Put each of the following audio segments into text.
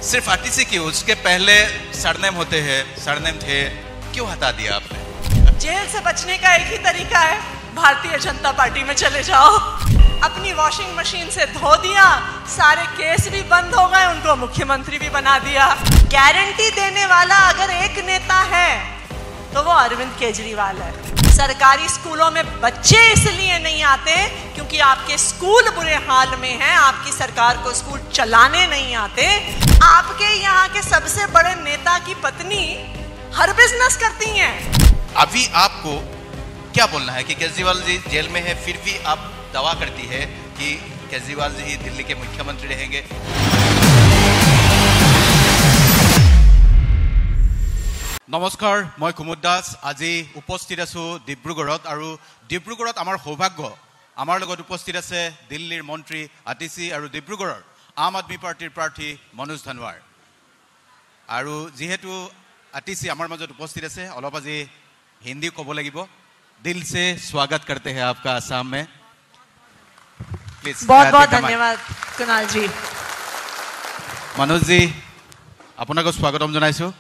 सिर्फ आरटीसी क्यों, उसके पहले सरनेम होते हैं, सरनेम थे, क्यों हटा दिया आपने? जेल से बचने का एक ही तरीका है, भारतीय जनता पार्टी में चले जाओ। अपनी वॉशिंग मशीन से धो दिया, सारे केस भी बंद हो गए, उनको मुख्यमंत्री भी बना दिया। गारंटी देने वाला अगर एक नेता है तो वो अरविंद केजरीवाल है। सरकारी स्कूलों में बच्चे इसलिए नहीं आते क्योंकि आपके स्कूल बुरे हाल में हैं, आपकी सरकार को स्कूल चलाने नहीं आते। आपके यहाँ के सबसे बड़े नेता की पत्नी हर बिजनेस करती हैं। अभी आपको क्या बोलना है कि केजरीवाल जी जेल में है, फिर भी आप दावा करती है कि केजरीवाल जी ही दिल्ली के मुख्यमंत्री रहेंगे? नमस्कार, मैं कुमुद दास। आज उपस्थित आছো ডিব্ৰুগড়ত, और ডিব্ৰুগড়ত आमार सौभाग्य, आमार लगत उपस्थित আছে दिल्लीर मंत्री आतिशी और डिब्रुगढ़र आम आदमी पार्टीर प्रार्थी मनोज धनवार। और जीहेतु आतिशी आमार मजत उपस्थित আছে, अलप आज हिंदी कब लगिब। दिल से स्वागत करते हैं आपका आसाम में। प्लीज। बहुत बहुत धन्यवाद कुणाल जी। मनोज जी, आपको स्वागतम जनाइছো।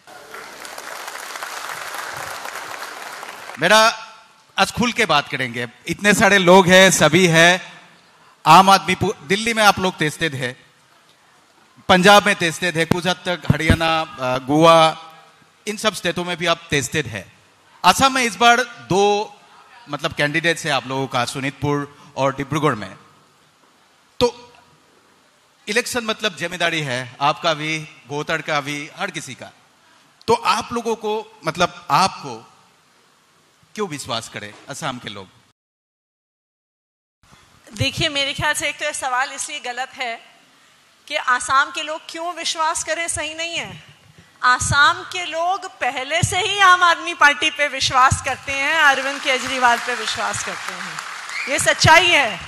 मेरा आज खुल के बात करेंगे, इतने सारे लोग हैं, सभी हैं। आम आदमी दिल्ली में आप लोग टेस्टेड है, पंजाब में टेस्टेड है, कुछ हद तक हरियाणा, गोवा, इन सब स्टेटों में भी आप टेस्टेड है। असम में इस बार दो कैंडिडेट्स है आप लोगों का, शोणितपुर और डिब्रूगढ़ में। तो इलेक्शन जिम्मेदारी है आपका भी, वोटर का भी, हर किसी का। तो आप लोगों को आपको क्यों विश्वास करें असम के लोग? देखिए, मेरे ख्याल से एक तो यह सवाल इसलिए गलत है कि आसाम के लोग क्यों विश्वास करें, सही नहीं है। आसाम के लोग पहले से ही आम आदमी पार्टी पे विश्वास करते हैं, अरविंद केजरीवाल पे विश्वास करते हैं। ये सच्चाई है।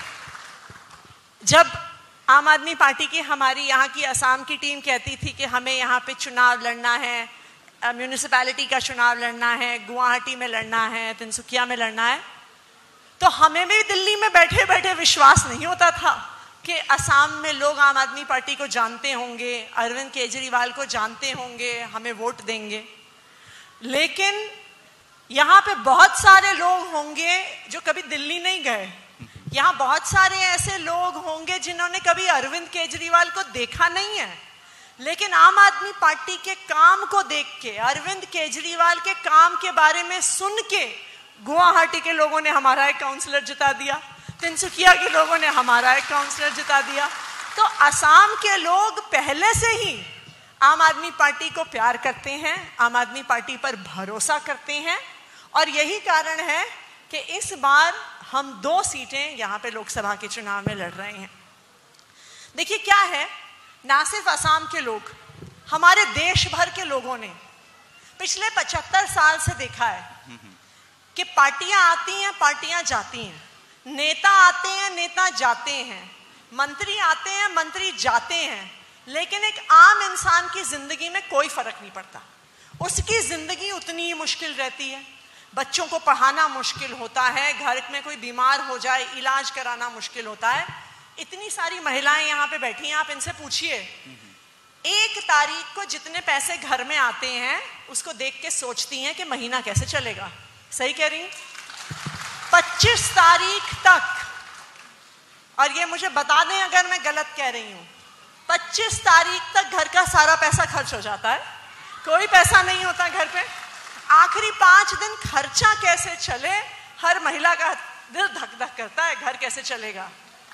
जब आम आदमी पार्टी की हमारी यहाँ की आसाम की टीम कहती थी कि हमें यहाँ पे चुनाव लड़ना है, म्यूनिसिपैलिटी का चुनाव लड़ना है, गुवाहाटी में लड़ना है, तिनसुकिया में लड़ना है, तो हमें भी दिल्ली में बैठे बैठे विश्वास नहीं होता था कि असम में लोग आम आदमी पार्टी को जानते होंगे, अरविंद केजरीवाल को जानते होंगे, हमें वोट देंगे। लेकिन यहाँ पे बहुत सारे लोग होंगे जो कभी दिल्ली नहीं गए। यहाँ बहुत सारे ऐसे लोग होंगे जिन्होंने कभी अरविंद केजरीवाल को देखा नहीं है, लेकिन आम आदमी पार्टी के काम को देख के, अरविंद केजरीवाल के काम के बारे में सुन के गुवाहाटी के लोगों ने हमारा एक काउंसलर जिता दिया, तिनसुकिया के लोगों ने हमारा एक काउंसलर जिता दिया। तो असम के लोग पहले से ही आम आदमी पार्टी को प्यार करते हैं, आम आदमी पार्टी पर भरोसा करते हैं, और यही कारण है कि इस बार हम 2 सीटें यहाँ पे लोकसभा के चुनाव में लड़ रहे हैं। देखिए क्या है, ना सिर्फ असम के लोग, हमारे देश भर के लोगों ने पिछले 75 साल से देखा है कि पार्टियां आती हैं, पार्टियां जाती हैं, नेता आते हैं, नेता जाते हैं, मंत्री आते हैं, मंत्री जाते हैं, लेकिन एक आम इंसान की जिंदगी में कोई फर्क नहीं पड़ता। उसकी जिंदगी उतनी ही मुश्किल रहती है। बच्चों को पढ़ाना मुश्किल होता है, घर में कोई बीमार हो जाए इलाज कराना मुश्किल होता है। इतनी सारी महिलाएं यहाँ पे बैठी हैं, आप इनसे पूछिए, 1 तारीख को जितने पैसे घर में आते हैं उसको देख के सोचती हैं कि महीना कैसे चलेगा। सही कह रही हूं? 25 तारीख तक, और ये मुझे बता दें अगर मैं गलत कह रही हूं, 25 तारीख तक घर का सारा पैसा खर्च हो जाता है, कोई पैसा नहीं होता घर पे। आखिरी 5 दिन खर्चा कैसे चले, हर महिला का दिल धक धक करता है, घर कैसे चलेगा।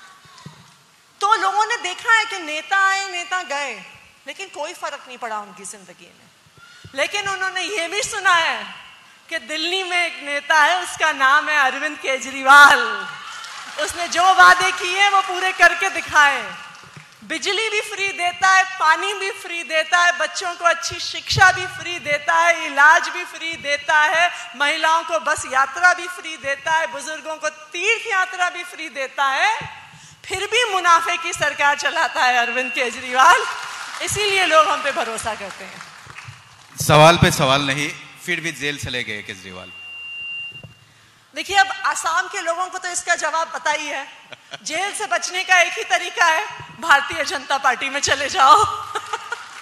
तो लोगों ने देखा है कि नेता आए, नेता गए, लेकिन कोई फर्क नहीं पड़ा उनकी जिंदगी में। लेकिन उन्होंने ये भी सुना है कि दिल्ली में एक नेता है, उसका नाम है अरविंद केजरीवाल। उसने जो वादे किए वो पूरे करके दिखाए। बिजली भी फ्री देता है, पानी भी फ्री देता है, बच्चों को अच्छी शिक्षा भी फ्री देता है, इलाज भी फ्री देता है, महिलाओं को बस यात्रा भी फ्री देता है, बुजुर्गों को तीर्थ यात्रा भी फ्री देता है। फिर भी मुनाफे की सरकार चलाता है अरविंद केजरीवाल, इसीलिए लोग हम पे भरोसा करते हैं। सवाल पे सवाल नहीं, फिर भी जेल चले गए केजरीवाल। देखिए, अब आसाम के लोगों को तो इसका जवाब पता ही है। जेल से बचने का एक ही तरीका है, भारतीय जनता पार्टी में चले जाओ।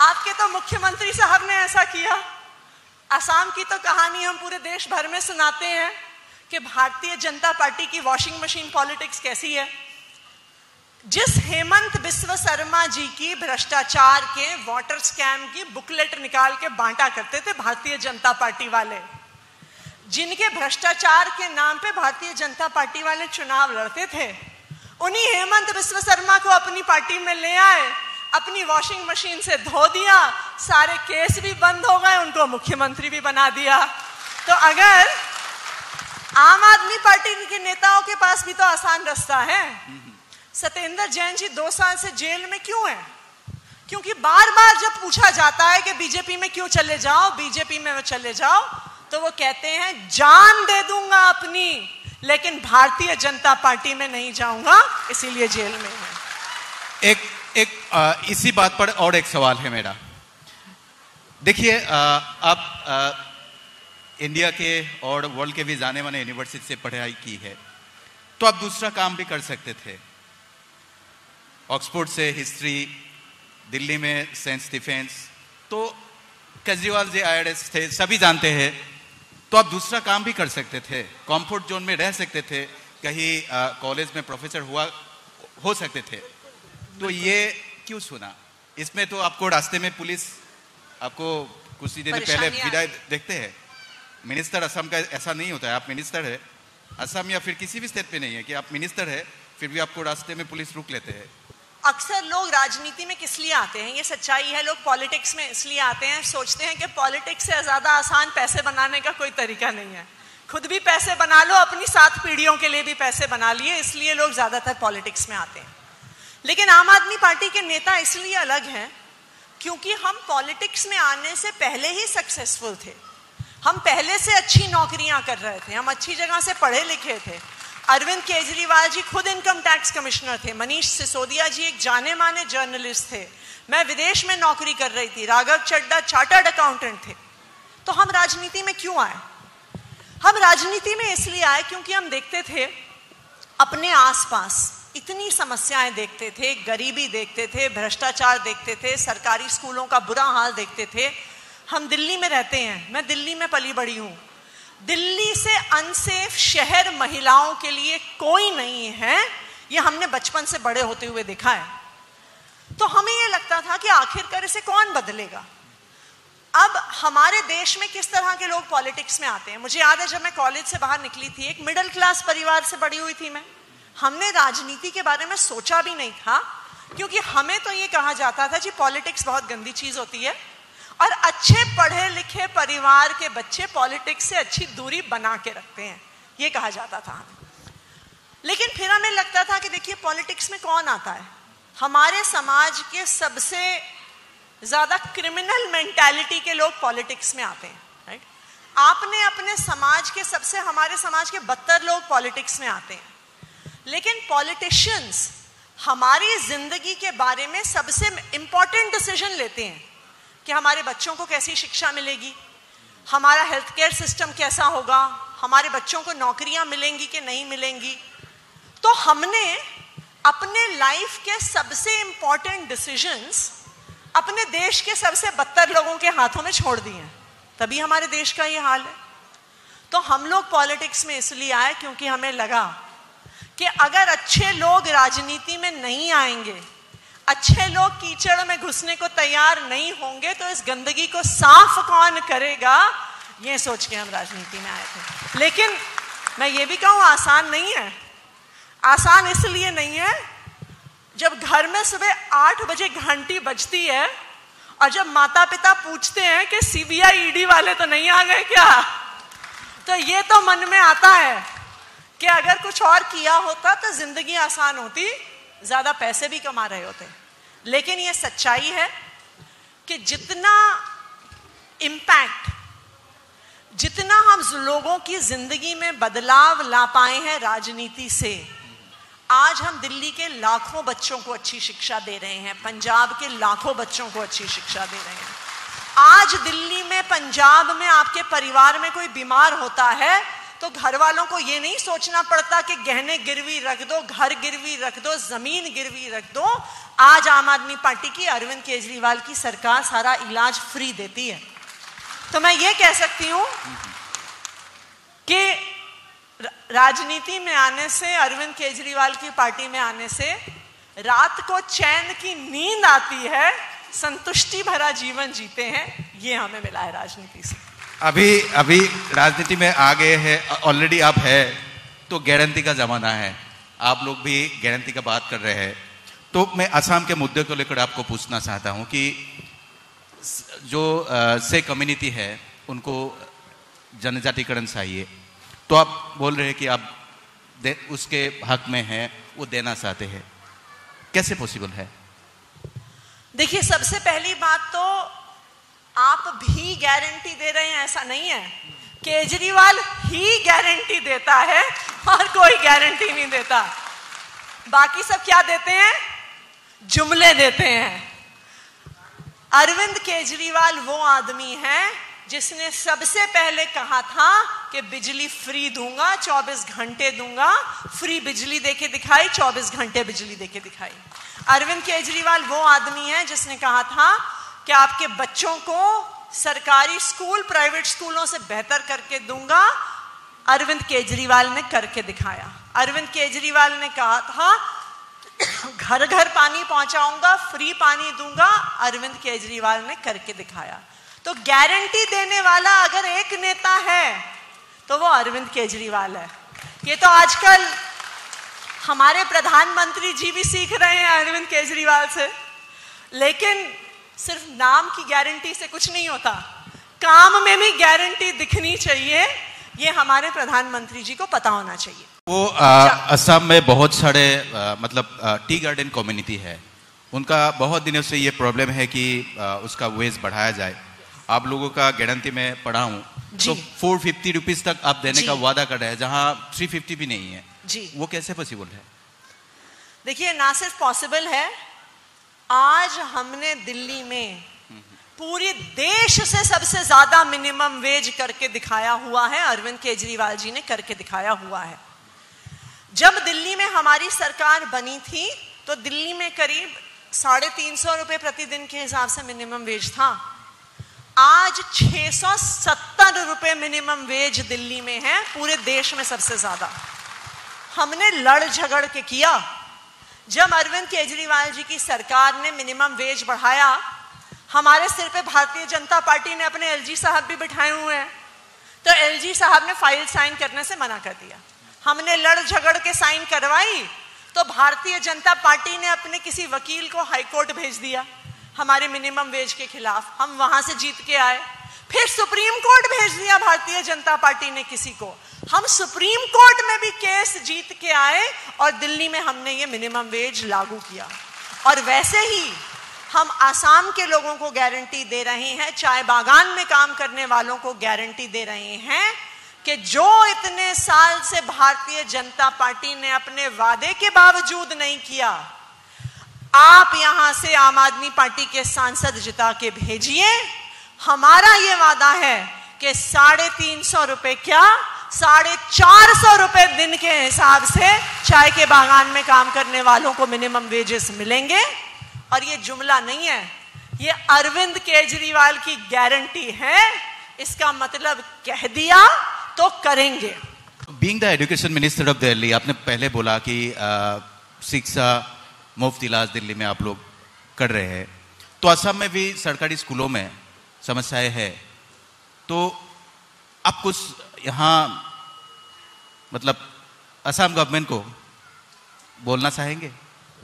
आपके तो मुख्यमंत्री साहब ने ऐसा किया। असम की तो कहानी हम पूरे देश भर में सुनाते हैं कि भारतीय जनता पार्टी की वॉशिंग मशीन पॉलिटिक्स कैसी है। जिस हेमंत बिस्व शर्मा जी की भ्रष्टाचार के वाटर स्कैम की बुकलेट निकाल के बांटा करते थे भारतीय जनता पार्टी वाले, जिनके भ्रष्टाचार के नाम पे भारतीय जनता पार्टी वाले चुनाव लड़ते थे, उन्हीं हेमंत बिस्व शर्मा को अपनी पार्टी में ले आए, अपनी वॉशिंग मशीन से धो दिया, सारे केस भी बंद हो गए, उनको मुख्यमंत्री भी बना दिया। तो अगर आम आदमी पार्टी के नेताओं के पास भी तो आसान रास्ता है। सत्येंद्र जैन जी 2 साल से जेल में क्यों है? क्योंकि बार बार जब पूछा जाता है कि बीजेपी में क्यों चले जाओ, बीजेपी में चले जाओ, तो वो कहते हैं जान दे दूंगा अपनी, लेकिन भारतीय जनता पार्टी में नहीं जाऊंगा, इसीलिए जेल में है। इसी बात पर और एक सवाल है मेरा। देखिए, आप इंडिया के और वर्ल्ड के भी जाने माने यूनिवर्सिटी से पढ़ाई की है, तो आप दूसरा काम भी कर सकते थे। ऑक्सफोर्ड से हिस्ट्री, दिल्ली में सेंट स्टीफेंस, तो केजरीवाल जी IAS थे, सभी जानते हैं। तो आप दूसरा काम भी कर सकते थे, कंफर्ट जोन में रह सकते थे, कहीं कॉलेज में प्रोफेसर हो सकते थे। तो ये क्यों सुना? इसमें तो आपको रास्ते में पुलिस आपको कुछ ही दिन पहले विदाई देखते हैं। मिनिस्टर असम का ऐसा नहीं होता है। आप मिनिस्टर है असम या फिर किसी भी स्टेट पे नहीं है कि आप मिनिस्टर है, फिर भी आपको रास्ते में पुलिस रोक लेते हैं। अक्सर लोग राजनीति में किस लिए आते हैं, ये सच्चाई है, लोग पॉलिटिक्स में इसलिए आते हैं, सोचते हैं कि पॉलिटिक्स से ज्यादा आसान पैसे बनाने का कोई तरीका नहीं है। खुद भी पैसे बना लो, अपनी 7 पीढ़ियों के लिए भी पैसे बना लिए, इसलिए लोग ज्यादातर पॉलिटिक्स में आते हैं। लेकिन आम आदमी पार्टी के नेता इसलिए अलग हैं क्योंकि हम पॉलिटिक्स में आने से पहले ही सक्सेसफुल थे। हम पहले से अच्छी नौकरियां कर रहे थे, हम अच्छी जगह से पढ़े लिखे थे। अरविंद केजरीवाल जी खुद इनकम टैक्स कमिश्नर थे, मनीष सिसोदिया जी एक जाने माने जर्नलिस्ट थे, मैं विदेश में नौकरी कर रही थी, राघव चड्ढा चार्टर्ड अकाउंटेंट थे। तो हम राजनीति में क्यों आए? हम राजनीति में इसलिए आए क्योंकि हम देखते थे अपने आसपास इतनी समस्याएं देखते थे, गरीबी देखते थे, भ्रष्टाचार देखते थे, सरकारी स्कूलों का बुरा हाल देखते थे। हम दिल्ली में रहते हैं, मैं दिल्ली में पली बड़ी हूं। दिल्ली से अनसेफ शहर महिलाओं के लिए कोई नहीं है, ये हमने बचपन से बड़े होते हुए देखा है। तो हमें ये लगता था कि आखिरकार इसे कौन बदलेगा। अब हमारे देश में किस तरह के लोग पॉलिटिक्स में आते हैं। मुझे याद है जब मैं कॉलेज से बाहर निकली थी, एक मिडिल क्लास परिवार से बड़ी हुई थी मैं। हमने राजनीति के बारे में सोचा भी नहीं था, क्योंकि हमें तो ये कहा जाता था जी पॉलिटिक्स बहुत गंदी चीज होती है और अच्छे पढ़े लिखे परिवार के बच्चे पॉलिटिक्स से अच्छी दूरी बना के रखते हैं, ये कहा जाता था हमें। लेकिन फिर हमें लगता था कि देखिए पॉलिटिक्स में कौन आता है, हमारे समाज के सबसे ज्यादा क्रिमिनल मेंटालिटी के लोग पॉलिटिक्स में आते हैं, राइट। आपने अपने समाज के सबसे, हमारे समाज के 72 लोग पॉलिटिक्स में आते हैं। लेकिन पॉलिटिशियंस हमारी जिंदगी के बारे में सबसे इंपॉर्टेंट डिसीजन लेते हैं कि हमारे बच्चों को कैसी शिक्षा मिलेगी, हमारा हेल्थ केयर सिस्टम कैसा होगा, हमारे बच्चों को नौकरियां मिलेंगी कि नहीं मिलेंगी। तो हमने अपने लाइफ के सबसे इंपॉर्टेंट डिसीजंस अपने देश के सबसे 72 लोगों के हाथों में छोड़ दिए हैं, तभी हमारे देश का ये हाल है। तो हम लोग पॉलिटिक्स में इसलिए आए क्योंकि हमें लगा कि अगर अच्छे लोग राजनीति में नहीं आएंगे, अच्छे लोग कीचड़ में घुसने को तैयार नहीं होंगे, तो इस गंदगी को साफ कौन करेगा, ये सोच के हम राजनीति में आए थे। लेकिन मैं ये भी कहूं आसान नहीं है। आसान इसलिए नहीं है, जब घर में सुबह 8 बजे घंटी बजती है और जब माता पिता पूछते हैं कि CBI ED वाले तो नहीं आ गए क्या, तो ये तो मन में आता है कि अगर कुछ और किया होता तो जिंदगी आसान होती, ज्यादा पैसे भी कमा रहे होते। लेकिन ये सच्चाई है कि जितना इम्पैक्ट, जितना हम लोगों की जिंदगी में बदलाव ला पाए हैं राजनीति से, आज हम दिल्ली के लाखों बच्चों को अच्छी शिक्षा दे रहे हैं, पंजाब के लाखों बच्चों को अच्छी शिक्षा दे रहे हैं। आज दिल्ली में, पंजाब में आपके परिवार में कोई बीमार होता है तो घर वालों को ये नहीं सोचना पड़ता कि गहने गिरवी रख दो, घर गिरवी रख दो, जमीन गिरवी रख दो। आज आम आदमी पार्टी की, अरविंद केजरीवाल की सरकार सारा इलाज फ्री देती है। तो मैं ये कह सकती हूं कि राजनीति में आने से, अरविंद केजरीवाल की पार्टी में आने से रात को चैन की नींद आती है, संतुष्टि भरा जीवन जीते हैं। ये हमें मिला है राजनीति से। अभी राजनीति में आ गए हैं, ऑलरेडी आप है, तो गारंटी का जमाना है, आप लोग भी गारंटी का बात कर रहे हैं। तो मैं असम के मुद्दे को लेकर आपको पूछना चाहता हूं कि जो से कम्युनिटी है उनको जनजातिकरण चाहिए, तो आप बोल रहे हैं कि आप उसके हक में हैं, वो देना चाहते हैं, कैसे पॉसिबल है? देखिए, सबसे पहली बात तो आप भी गारंटी दे रहे हैं ऐसा नहीं है, केजरीवाल ही गारंटी देता है और कोई गारंटी नहीं देता। बाकी सब क्या देते हैं? जुमले देते हैं। अरविंद केजरीवाल वो आदमी है जिसने सबसे पहले कहा था कि बिजली फ्री दूंगा, 24 घंटे दूंगा, फ्री बिजली देके दिखाई, 24 घंटे बिजली देके दिखाई। अरविंद केजरीवाल वो आदमी है जिसने कहा था कि आपके बच्चों को सरकारी स्कूल प्राइवेट स्कूलों से बेहतर करके दूंगा, अरविंद केजरीवाल ने करके दिखाया। अरविंद केजरीवाल ने कहा था घर घर पानी पहुंचाऊंगा, फ्री पानी दूंगा, अरविंद केजरीवाल ने करके दिखाया। तो गारंटी देने वाला अगर एक नेता है तो वो अरविंद केजरीवाल है। ये तो आजकल हमारे प्रधानमंत्री जी भी सीख रहे हैं अरविंद केजरीवाल से। लेकिन सिर्फ नाम की गारंटी से कुछ नहीं होता, काम में भी गारंटी दिखनी चाहिए। ये हमारे प्रधानमंत्री जी को पता होना चाहिए। वो असम में बहुत सारे टी गार्डन कम्युनिटी है, उनका बहुत दिनों से ये प्रॉब्लम है कि उसका वेज बढ़ाया जाए। आप लोगों का गारंटी में पढ़ा हूँ तो 450 रुपीज तक आप देने का वादा कर रहे हैं, जहाँ 350 भी नहीं है जी। वो कैसे पॉसिबल है? देखिए, ना सिर्फ पॉसिबल है, आज हमने दिल्ली में पूरे देश से सबसे ज्यादा मिनिमम वेज करके दिखाया हुआ है। अरविंद केजरीवाल जी ने करके दिखाया हुआ है। जब दिल्ली में हमारी सरकार बनी थी तो दिल्ली में करीब 350 रुपए प्रतिदिन के हिसाब से मिनिमम वेज था। आज 670 रुपए मिनिमम वेज दिल्ली में है, पूरे देश में सबसे ज्यादा। हमने लड़ झगड़ के किया। जब अरविंद केजरीवाल जी की सरकार ने मिनिमम वेज बढ़ाया, हमारे सिर पे भारतीय जनता पार्टी ने अपने एलजी साहब भी बिठाए हुए हैं, तो एलजी साहब ने फाइल साइन करने से मना कर दिया। हमने लड़ झगड़ के साइन करवाई तो भारतीय जनता पार्टी ने अपने किसी वकील को हाईकोर्ट भेज दिया हमारे मिनिमम वेज के खिलाफ। हम वहां से जीत के आए, फिर सुप्रीम कोर्ट भेज दिया भारतीय जनता पार्टी ने किसी को। हम सुप्रीम कोर्ट में भी केस जीत के आए और दिल्ली में हमने ये मिनिमम वेज लागू किया। और वैसे ही हम आसाम के लोगों को गारंटी दे रहे हैं, चाय बागान में काम करने वालों को गारंटी दे रहे हैं कि जो इतने साल से भारतीय जनता पार्टी ने अपने वादे के बावजूद नहीं किया, आप यहां से आम आदमी पार्टी के सांसद जिता के भेजिए। हमारा ये वादा है कि 350 रुपए क्या 450 रुपए दिन के हिसाब से चाय के बागान में काम करने वालों को मिनिमम वेजेस मिलेंगे। और ये जुमला नहीं है, ये अरविंद केजरीवाल की गारंटी है। इसका मतलब कह दिया तो करेंगे। Being the education minister of Delhi, आपने पहले बोला कि शिक्षा मुफ्त इलाज दिल्ली में आप लोग कर रहे हैं, तो असम में भी सरकारी स्कूलों में समस्याएं है, तो आप कुछ यहाँ असम गवर्नमेंट को बोलना चाहेंगे?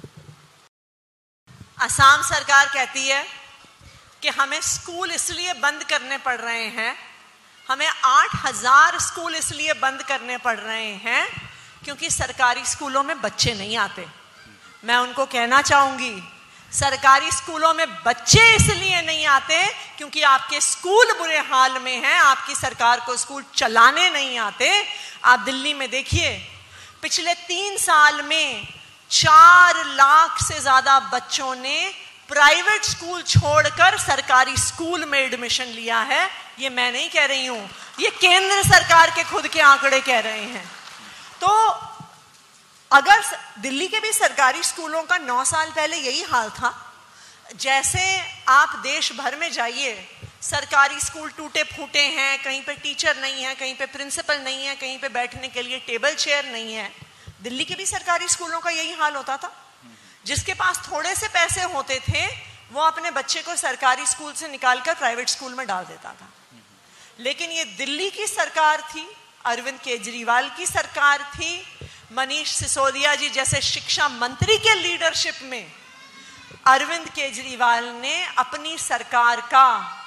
असम सरकार कहती है कि हमें स्कूल इसलिए बंद करने पड़ रहे हैं, हमें 8000 स्कूल इसलिए बंद करने पड़ रहे हैं क्योंकि सरकारी स्कूलों में बच्चे नहीं आते। मैं उनको कहना चाहूंगी, सरकारी स्कूलों में बच्चे इसलिए नहीं आते क्योंकि आपके स्कूल बुरे हाल में हैं, आपकी सरकार को स्कूल चलाने नहीं आते। आप दिल्ली में देखिए, पिछले 3 साल में 4 लाख से ज्यादा बच्चों ने प्राइवेट स्कूल छोड़कर सरकारी स्कूल में एडमिशन लिया है। ये मैं नहीं कह रही हूं, ये केंद्र सरकार के खुद के आंकड़े कह रहे हैं। तो अगर दिल्ली के भी सरकारी स्कूलों का 9 साल पहले यही हाल था, जैसे आप देश भर में जाइए, सरकारी स्कूल टूटे फूटे हैं, कहीं पे टीचर नहीं है, कहीं पे प्रिंसिपल नहीं है, कहीं पे बैठने के लिए टेबल चेयर नहीं है। दिल्ली के भी सरकारी स्कूलों का यही हाल होता था। जिसके पास थोड़े से पैसे होते थे वो अपने बच्चे को सरकारी स्कूल से निकालकर प्राइवेट स्कूल में डाल देता था। लेकिन ये दिल्ली की सरकार थी, अरविंद केजरीवाल की सरकार थी, मनीष सिसोदिया जी जैसे शिक्षा मंत्री के लीडरशिप में अरविंद केजरीवाल ने अपनी सरकार का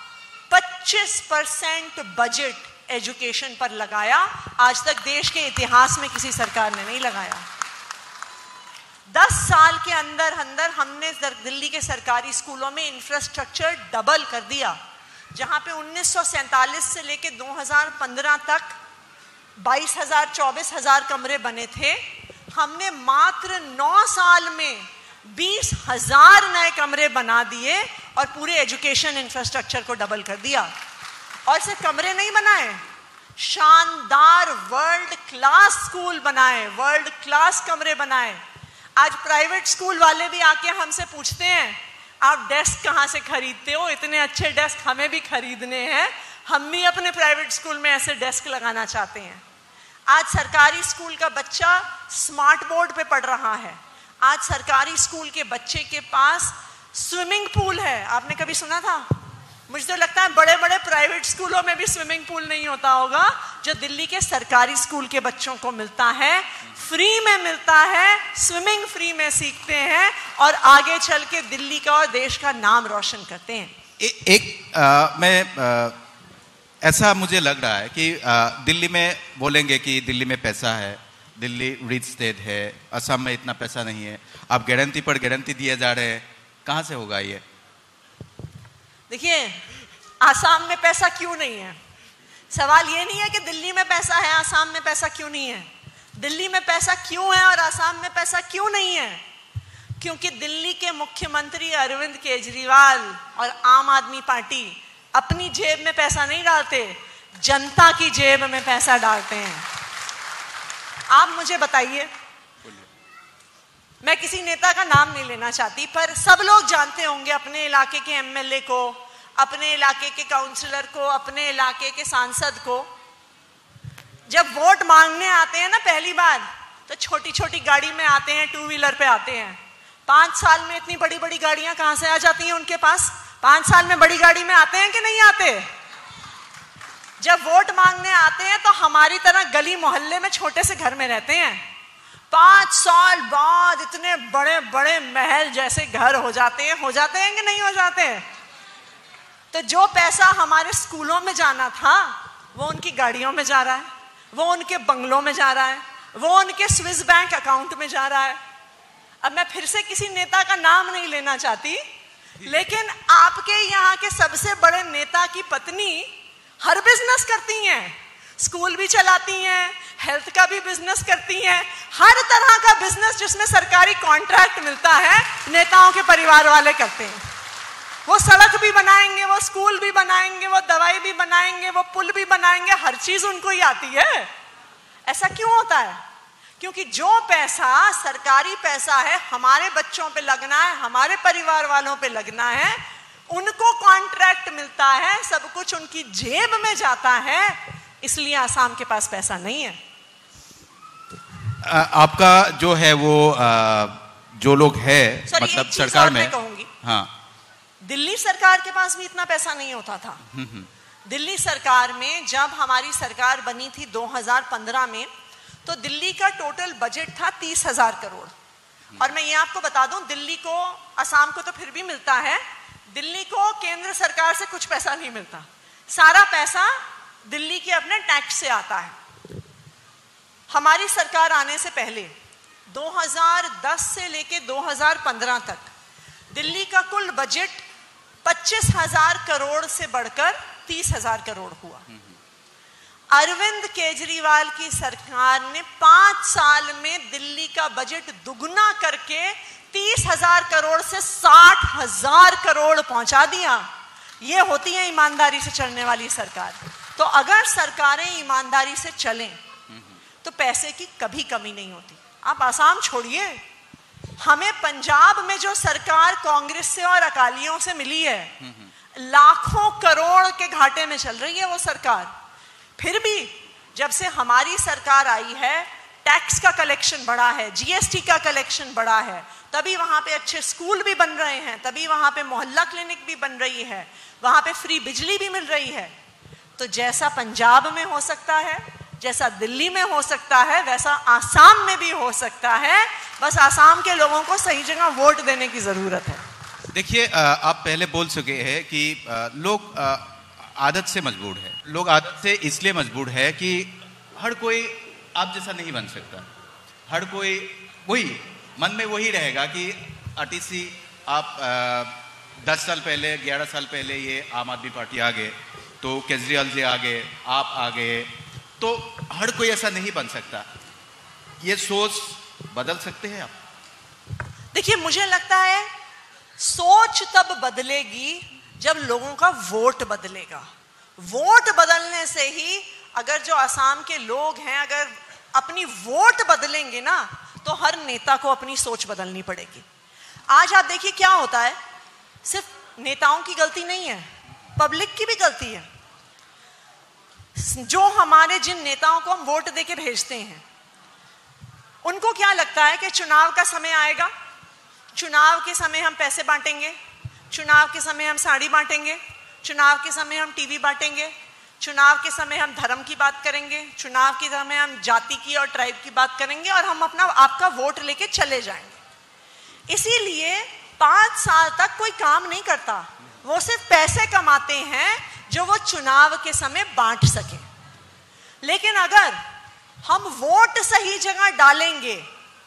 25% बजट एजुकेशन पर लगाया। आज तक देश के इतिहास में किसी सरकार ने नहीं लगाया। 10 साल के अंदर अंदर हमने दिल्ली के सरकारी स्कूलों में इंफ्रास्ट्रक्चर डबल कर दिया। जहां पे 1947 से लेके 2015 तक 22,000 24,000 कमरे बने थे, हमने मात्र 9 साल में 20,000 नए कमरे बना दिए और पूरे एजुकेशन इंफ्रास्ट्रक्चर को डबल कर दिया। और सिर्फ कमरे नहीं बनाए, शानदार वर्ल्ड क्लास स्कूल बनाए, वर्ल्ड क्लास कमरे बनाए। आज प्राइवेट स्कूल वाले भी आके हमसे पूछते हैं आप डेस्क कहाँ से खरीदते हो, इतने अच्छे डेस्क हमें भी खरीदने हैं, हम भी अपने प्राइवेट स्कूल में ऐसे डेस्क लगाना चाहते हैं। आज सरकारी स्कूल का बच्चा स्मार्ट बोर्ड पे पढ़ रहा है। आज सरकारी स्कूल के बच्चे के पास स्विमिंग पूल है। आपने कभी सुना था? मुझे तो लगता है बड़े बड़े प्राइवेट स्कूलों में भी स्विमिंग पूल नहीं होता होगा जो दिल्ली के सरकारी स्कूल के बच्चों को मिलता है। फ्री में मिलता है, स्विमिंग फ्री में सीखते हैं और आगे चल के दिल्ली का और देश का नाम रोशन करते हैं। ऐसा मुझे लग रहा है कि दिल्ली में बोलेंगे कि दिल्ली में पैसा है, दिल्ली रिच स्टेट है, असम में इतना पैसा नहीं है, आप गारंटी पर गारंटी दिए जा रहे हैं, कहां से होगा ये? देखिए, आसाम में पैसा क्यों नहीं है? सवाल ये नहीं है कि दिल्ली में पैसा है, आसाम में पैसा क्यों नहीं है। दिल्ली में पैसा क्यों है और आसाम में पैसा क्यों नहीं है? क्योंकि दिल्ली के मुख्यमंत्री अरविंद केजरीवाल और आम आदमी पार्टी अपनी जेब में पैसा नहीं डालते, जनता की जेब में पैसा डालते हैं। आप मुझे बताइए, मैं किसी नेता का नाम नहीं लेना चाहती, पर सब लोग जानते होंगे अपने इलाके के एमएलए को, अपने इलाके के काउंसलर को, अपने इलाके के सांसद को। जब वोट मांगने आते हैं ना पहली बार, तो छोटी छोटी गाड़ी में आते हैं, 2 व्हीलर पे आते हैं। 5 साल में इतनी बड़ी बड़ी गाड़ियां कहां से आ जाती हैं उनके पास? 5 साल में बड़ी गाड़ी में आते हैं कि नहीं आते? जब वोट मांगने आते हैं तो हमारी तरह गली मोहल्ले में छोटे से घर में रहते हैं। 5 साल बाद इतने बड़े बड़े महल जैसे घर हो जाते हैं कि नहीं हो जाते? तो जो पैसा हमारे स्कूलों में जाना था वो उनकी गाड़ियों में जा रहा है, वो उनके बंगलों में जा रहा है, वो उनके स्विस बैंक अकाउंट में जा रहा है। अब मैं फिर से किसी नेता का नाम नहीं लेना चाहती, लेकिन आपके यहाँ के सबसे बड़े नेता की पत्नी हर बिजनेस करती हैं, स्कूल भी चलाती हैं, हेल्थ का भी बिजनेस करती हैं, हर तरह का बिजनेस जिसमें सरकारी कॉन्ट्रैक्ट मिलता है नेताओं के परिवार वाले करते हैं। वो सड़क भी बनाएंगे, वो स्कूल भी बनाएंगे, वो दवाई भी बनाएंगे, वो पुल भी बनाएंगे, हर चीज उनको ही आती है। ऐसा क्यों होता है? क्योंकि जो पैसा सरकारी पैसा है हमारे बच्चों पे लगना है, हमारे परिवार वालों पे लगना है, उनको कॉन्ट्रैक्ट मिलता है, सब कुछ उनकी जेब में जाता है, इसलिए आसाम के पास पैसा नहीं है। आपका जो है वो जो लोग है मतलब सरकार में, कहूंगी, हाँ, दिल्ली सरकार के पास भी इतना पैसा नहीं होता था। दिल्ली सरकार में जब हमारी सरकार बनी थी 2015 में, तो दिल्ली का टोटल बजट था 30,000 करोड़। और मैं ये आपको बता दूं, दिल्ली को, असम को तो फिर भी मिलता है, दिल्ली को केंद्र सरकार से कुछ पैसा नहीं मिलता, सारा पैसा दिल्ली के अपने टैक्स से आता है। हमारी सरकार आने से पहले 2010 से लेके 2015 तक दिल्ली का कुल बजट 25,000 करोड़ से बढ़कर 30,000 करोड़ हुआ। अरविंद केजरीवाल की सरकार ने 5 साल में दिल्ली का बजट दुगना करके 30,000 करोड़ से 60,000 करोड़ पहुंचा दिया। ये होती है ईमानदारी से चलने वाली सरकार। तो अगर सरकारें ईमानदारी से चलें तो पैसे की कभी कमी नहीं होती। आप आसाम छोड़िए, हमें पंजाब में जो सरकार कांग्रेस से और अकालियों से मिली है, लाखों करोड़ के घाटे में चल रही है वो सरकार। फिर भी जब से हमारी सरकार आई है, टैक्स का कलेक्शन बढ़ा है, जीएसटी का कलेक्शन बढ़ा है, तभी वहां पे अच्छे स्कूल भी बन रहे हैं, तभी वहां पे मोहल्ला क्लिनिक भी बन रही है, वहां पे फ्री बिजली भी मिल रही है। तो जैसा पंजाब में हो सकता है, जैसा दिल्ली में हो सकता है, वैसा आसाम में भी हो सकता है। बस आसाम के लोगों को सही जगह वोट देने की जरूरत है। देखिए, आप पहले बोल चुके हैं कि लोग आदत से मजबूर है। लोग आदत से इसलिए मजबूर है कि हर कोई आप जैसा नहीं बन सकता। हर कोई वही मन में वही रहेगा कि आरटीसी आप 10 साल पहले 11 साल पहले ये आम आदमी पार्टी आ गए, तो केजरीवाल जी आ गए, आप आ गए, तो हर कोई ऐसा नहीं बन सकता। ये सोच बदल सकते हैं आप? देखिए, मुझे लगता है सोच तब बदलेगी जब लोगों का वोट बदलेगा। वोट बदलने से ही, अगर जो आसाम के लोग हैं अगर अपनी वोट बदलेंगे ना, तो हर नेता को अपनी सोच बदलनी पड़ेगी। आज आप देखिए क्या होता है, सिर्फ नेताओं की गलती नहीं है, पब्लिक की भी गलती है। जो हमारे जिन नेताओं को हम वोट देके भेजते हैं, उनको क्या लगता है कि चुनाव का समय आएगा, चुनाव के समय हम पैसे बांटेंगे, चुनाव के समय हम साड़ी बांटेंगे, चुनाव के समय हम टीवी बांटेंगे, चुनाव के समय हम धर्म की बात करेंगे, चुनाव के समय हम जाति की और ट्राइब की बात करेंगे और हम अपना आपका वोट लेके चले जाएंगे। इसीलिए 5 साल तक कोई काम नहीं करता, वो सिर्फ पैसे कमाते हैं जो वो चुनाव के समय बांट सके। लेकिन अगर हम वोट सही जगह डालेंगे,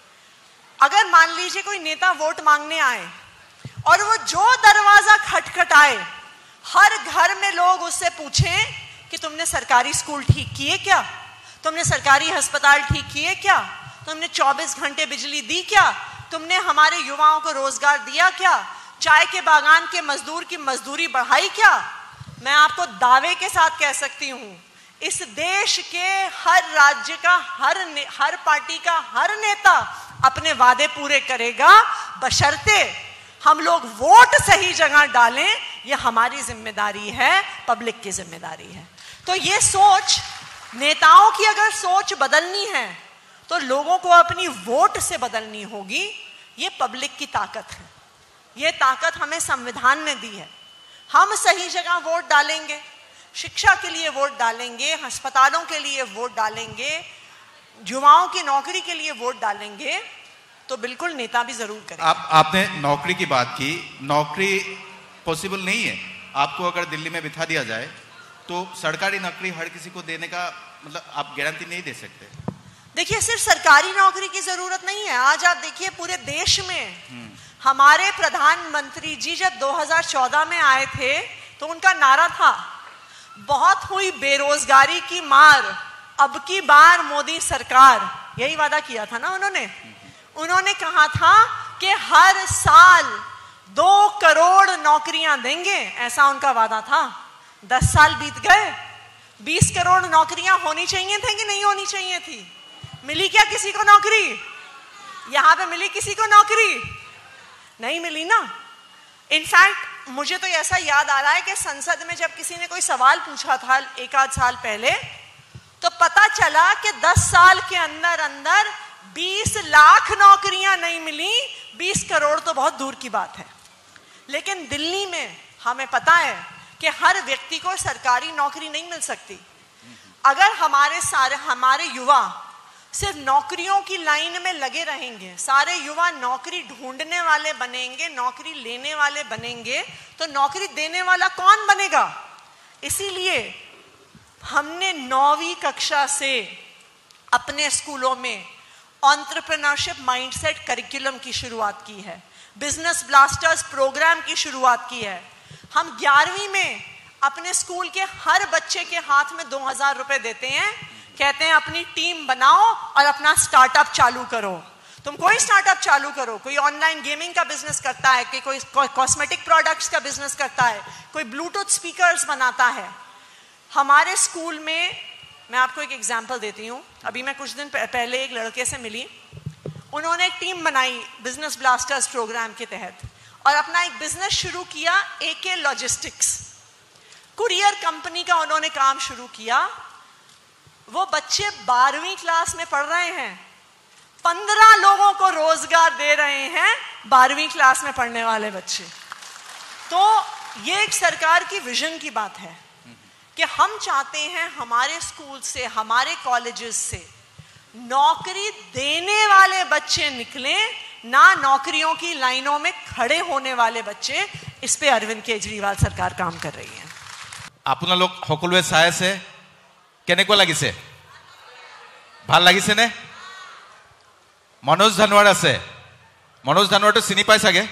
अगर मान लीजिए कोई नेता वोट मांगने आए और वो जो दरवाजा खटखटाए, हर घर में लोग उससे पूछें कि तुमने सरकारी स्कूल ठीक किए क्या, तुमने सरकारी अस्पताल ठीक किए क्या, तुमने 24 घंटे बिजली दी क्या, तुमने हमारे युवाओं को रोजगार दिया क्या, चाय के बागान के मजदूर की मजदूरी बढ़ाई क्या। मैं आपको दावे के साथ कह सकती हूं, इस देश के हर राज्य का हर पार्टी का हर नेता अपने वादे पूरे करेगा, बशर्ते हम लोग वोट सही जगह डालें। ये हमारी जिम्मेदारी है, पब्लिक की जिम्मेदारी है। तो ये सोच, नेताओं की अगर सोच बदलनी है तो लोगों को अपनी वोट से बदलनी होगी। ये पब्लिक की ताकत है, ये ताकत हमें संविधान ने दी है। हम सही जगह वोट डालेंगे, शिक्षा के लिए वोट डालेंगे, अस्पतालों के लिए वोट डालेंगे, युवाओं की नौकरी के लिए वोट डालेंगे, तो बिल्कुल नेता भी जरूर करेंगे। आपने नौकरी की बात की। नौकरी पॉसिबल नहीं है। आपको अगर दिल्ली में बिठा दिया जाए तो सरकारी नौकरी हर किसी को देने का मतलब आप गारंटी नहीं दे सकते। देखिए, सिर्फ सरकारी नौकरी की जरूरत नहीं है। आज आप देखिए पूरे देश में हमारे प्रधानमंत्री जी जब 2014 में आए थे तो उनका नारा था, बहुत हुई बेरोजगारी की मार, अब की बार मोदी सरकार। यही वादा किया था ना उन्होंने कहा था कि हर साल 2 करोड़ नौकरियां देंगे, ऐसा उनका वादा था। 10 साल बीत गए, 20 करोड़ नौकरियां होनी चाहिए थी कि नहीं होनी चाहिए थी? मिली क्या किसी को नौकरी? यहां पे मिली किसी को नौकरी? नहीं मिली ना। इनफैक्ट मुझे तो ऐसा याद आ रहा है कि संसद में जब किसी ने कोई सवाल पूछा था 1 आध साल पहले, तो पता चला कि 10 साल के अंदर अंदर 20 लाख नौकरियां नहीं मिली। 20 करोड़ तो बहुत दूर की बात है। लेकिन दिल्ली में हमें पता है कि हर व्यक्ति को सरकारी नौकरी नहीं मिल सकती। अगर हमारे युवा सिर्फ नौकरियों की लाइन में लगे रहेंगे, सारे युवा नौकरी ढूंढने वाले बनेंगे, नौकरी लेने वाले बनेंगे, तो नौकरी देने वाला कौन बनेगा? इसीलिए हमने 9वीं कक्षा से अपने स्कूलों में एंटरप्रेन्योरशिप माइंडसेट करिकुलम की शुरुआत की है, बिजनेस ब्लास्टर्स प्रोग्राम की शुरुआत की है। हम 11वीं में अपने स्कूल के हर बच्चे के हाथ में 2000 रुपए देते हैं, कहते हैं अपनी टीम बनाओ और अपना स्टार्टअप चालू करो। तुम कोई स्टार्टअप चालू करो, कोई ऑनलाइन गेमिंग का बिजनेस करता है, कि कोई कॉस्मेटिक प्रोडक्ट्स का बिजनेस करता है, कोई ब्लूटूथ स्पीकर्स बनाता है। हमारे स्कूल में, मैं आपको एक एग्जांपल देती हूँ, अभी मैं कुछ दिन पहले एक लड़के से मिली, उन्होंने एक टीम बनाई बिजनेस ब्लास्टर्स प्रोग्राम के तहत और अपना एक बिजनेस शुरू किया, AK लॉजिस्टिक्स, कुरियर कंपनी का उन्होंने काम शुरू किया। वो बच्चे 12वीं क्लास में पढ़ रहे हैं, 15 लोगों को रोजगार दे रहे हैं 12वीं क्लास में पढ़ने वाले बच्चे। तो ये एक सरकार की विजन की बात है कि हम चाहते हैं हमारे स्कूल से, हमारे कॉलेजेस से नौकरी देने वाले बच्चे निकलें, ना नौकरियों की लाइनों में खड़े होने वाले बच्चे। इस पे अरविंद केजरीवाल सरकार काम कर रही है। আপোনালোক সকলোৱে চাই আছে, কেনেকুৱা লাগিছে? ভাল লাগিছে নে? মনোজ ধানোৱাৰ আছে, মনোজ ধানোৱাৰটো চিনি পাই চাগে?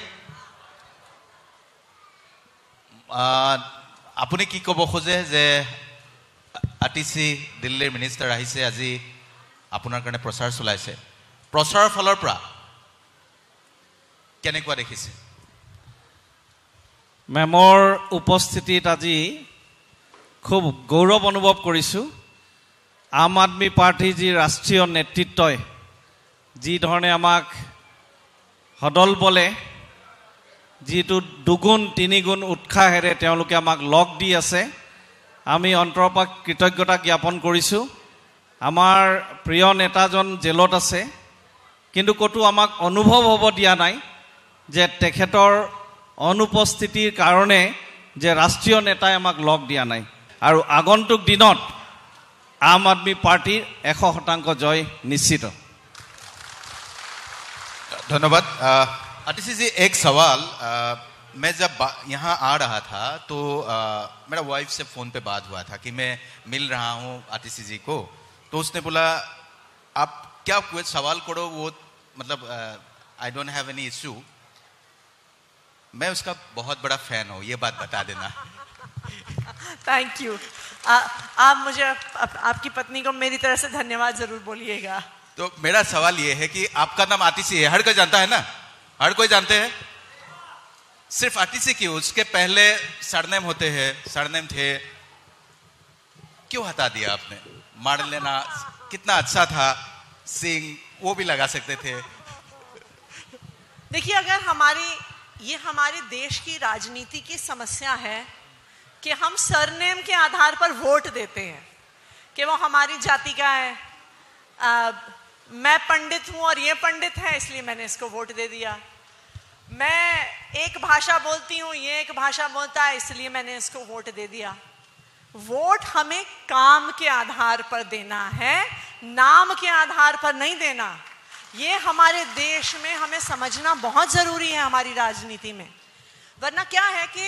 আপুনি কি ক'ব খোজে যে RTC দিল্লীৰ মিনিষ্টাৰ আহিছে, আজি আপোনাৰ কাৰণে প্ৰচাৰ চলাইছে, প্ৰচাৰৰ ফলৰ পৰা কেনেকুৱা দেখিছে? মেমৰ উপস্থিতিত আজি খুব গৌৰৱ অনুভৱ কৰিছোঁ। আম আদমি পাৰ্টিৰ যি ৰাষ্ট্ৰীয় নেতৃত্বই যি ধৰণে আমাক সদল বলে, যিটো দুগুণ তিনিগুণ উৎসাহেৰে তেওঁলোকে আমাক লগ দি আছে, আমি অন্তৰৰ পৰা কৃতজ্ঞতা জ্ঞাপন কৰিছোঁ। আমাৰ প্ৰিয় নেতাজন জেলত আছে, কিন্তু ক'তো আমাক অনুভৱ হ'ব দিয়া নাই যে তেখেতৰ অনুপস্থিতিৰ কাৰণে যে ৰাষ্ট্ৰীয় নেতাই আমাক লগ দিয়া নাই। আৰু আগন্তুক দিনত আম আদমি পাৰ্টিৰ 100% জয় নিশ্চিত। धन्यवाद। RTC जी, एक सवाल, मैं जब यहाँ आ रहा था तो मेरा वाइफ से फ़ोन पे बात हुआ था कि मैं मिल रहा हूँ RTC जी को, तो उसने बोला आप क्या कोई सवाल करो, वो मतलब I don't have any issue. मैं उसका बहुत बड़ा फैन हूँ, ये बात बता देना। Thank you. आप मुझे आपकी पत्नी को मेरी तरफ से धन्यवाद जरूर बोलिएगा। तो मेरा सवाल ये है कि आपका नाम RTC है, हर कोई जानता है ना, हर कोई जानते हैं। सिर्फ RTC क्यों, उसके पहले सरनेम होते हैं, सरनेम थे, क्यों हटा दिया आपने? मार लेना कितना अच्छा था, सिंह वो भी लगा सकते थे। देखिए, अगर ये हमारे देश की राजनीति की समस्या है कि हम सरनेम के आधार पर वोट देते हैं कि वो हमारी जाति का है, मैं पंडित हूं और ये पंडित है इसलिए मैंने इसको वोट दे दिया, मैं एक भाषा बोलती हूं ये एक भाषा बोलता है इसलिए मैंने इसको वोट दे दिया। वोट हमें काम के आधार पर देना है, नाम के आधार पर नहीं देना। ये हमारे देश में हमें समझना बहुत जरूरी है हमारी राजनीति में। वरना क्या है कि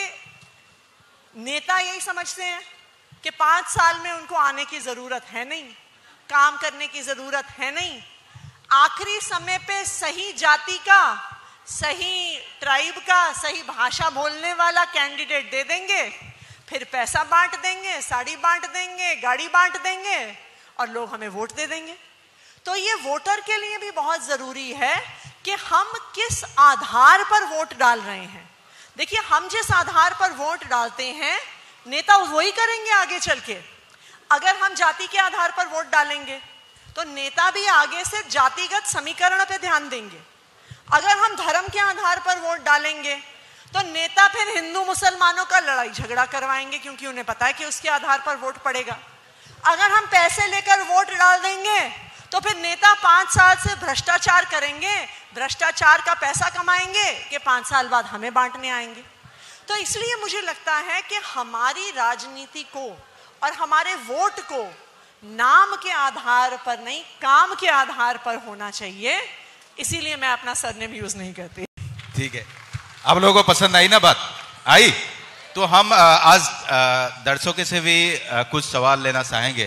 नेता यही समझते हैं कि 5 साल में उनको आने की जरूरत है नहीं, काम करने की जरूरत है नहीं, आखिरी समय पे सही जाति का, सही ट्राइब का, सही भाषा बोलने वाला कैंडिडेट दे देंगे, फिर पैसा बांट देंगे, साड़ी बांट देंगे, गाड़ी बांट देंगे और लोग हमें वोट दे देंगे। तो ये वोटर के लिए भी बहुत जरूरी है कि हम किस आधार पर वोट डाल रहे हैं। देखिए, हम जिस आधार पर वोट डालते हैं नेता वही करेंगे आगे चल के। अगर हम जाति के आधार पर वोट डालेंगे तो नेता भी आगे से जातिगत समीकरण पे ध्यान देंगे। अगर हम धर्म के आधार पर वोट डालेंगे तो नेता फिर हिंदू मुसलमानों का लड़ाई झगड़ा करवाएंगे, क्योंकि उन्हें पता है कि उसके आधार पर वोट पड़ेगा। अगर हम पैसे लेकर वोट डाल देंगे तो फिर नेता 5 साल से भ्रष्टाचार करेंगे, भ्रष्टाचार का पैसा कमाएंगे कि 5 साल बाद हमें बांटने आएंगे। तो इसलिए मुझे लगता है कि हमारी राजनीति को और हमारे वोट को नाम के आधार पर नहीं, काम के आधार पर होना चाहिए। इसीलिए मैं अपना सरनेम यूज नहीं करती। ठीक है, आप लोगों को पसंद आई ना बात? आई? तो हम आज दर्शकों से भी कुछ सवाल लेना चाहेंगे,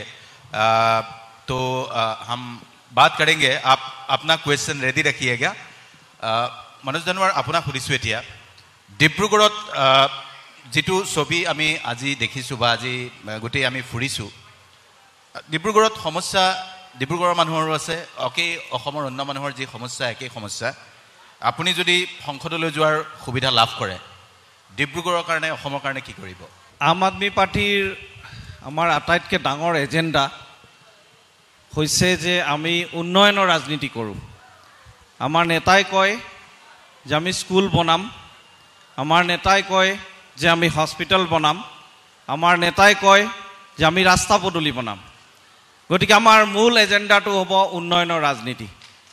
तो हम बात करेंगे। आप अपना क्वेश्चन रेडी रखिएगा। मनोज धनवार, अपना सुधिছোঁ এতিয়া ডিব্ৰুগড়ত যেটো ছবি আমি আজি দেখিছোঁ বা আজি গোটেই আমি ফুৰিছোঁ, ডিব্ৰুগড়ত সমস্যা ডিব্ৰুগড়ৰ মানুহৰো আছে, অসমৰ অন্য মানুহৰ যি সমস্যা একেই সমস্যা। আপুনি যদি সংসদলৈ যোৱাৰ সুবিধা লাভ কৰে, ডিব্ৰুগড়ৰ কাৰণে অসমৰ কাৰণে কি কৰিব? আম আদমি পাৰ্টিৰ আমাৰ আটাইতকৈ ডাঙৰ এজেণ্ডা হৈছে যে আমি উন্নয়নৰ ৰাজনীতি কৰোঁ। আমাৰ নেতাই কয় যে আমি স্কুল বনাম, আমাৰ নেতাই কয় যে আমি হস্পিটেল বনাম, আমাৰ নেতাই কয় যে আমি ৰাস্তা পদূলি বনাম। গতিকে আমাৰ মূল এজেণ্ডাটো হ'ব উন্নয়নৰ ৰাজনীতি।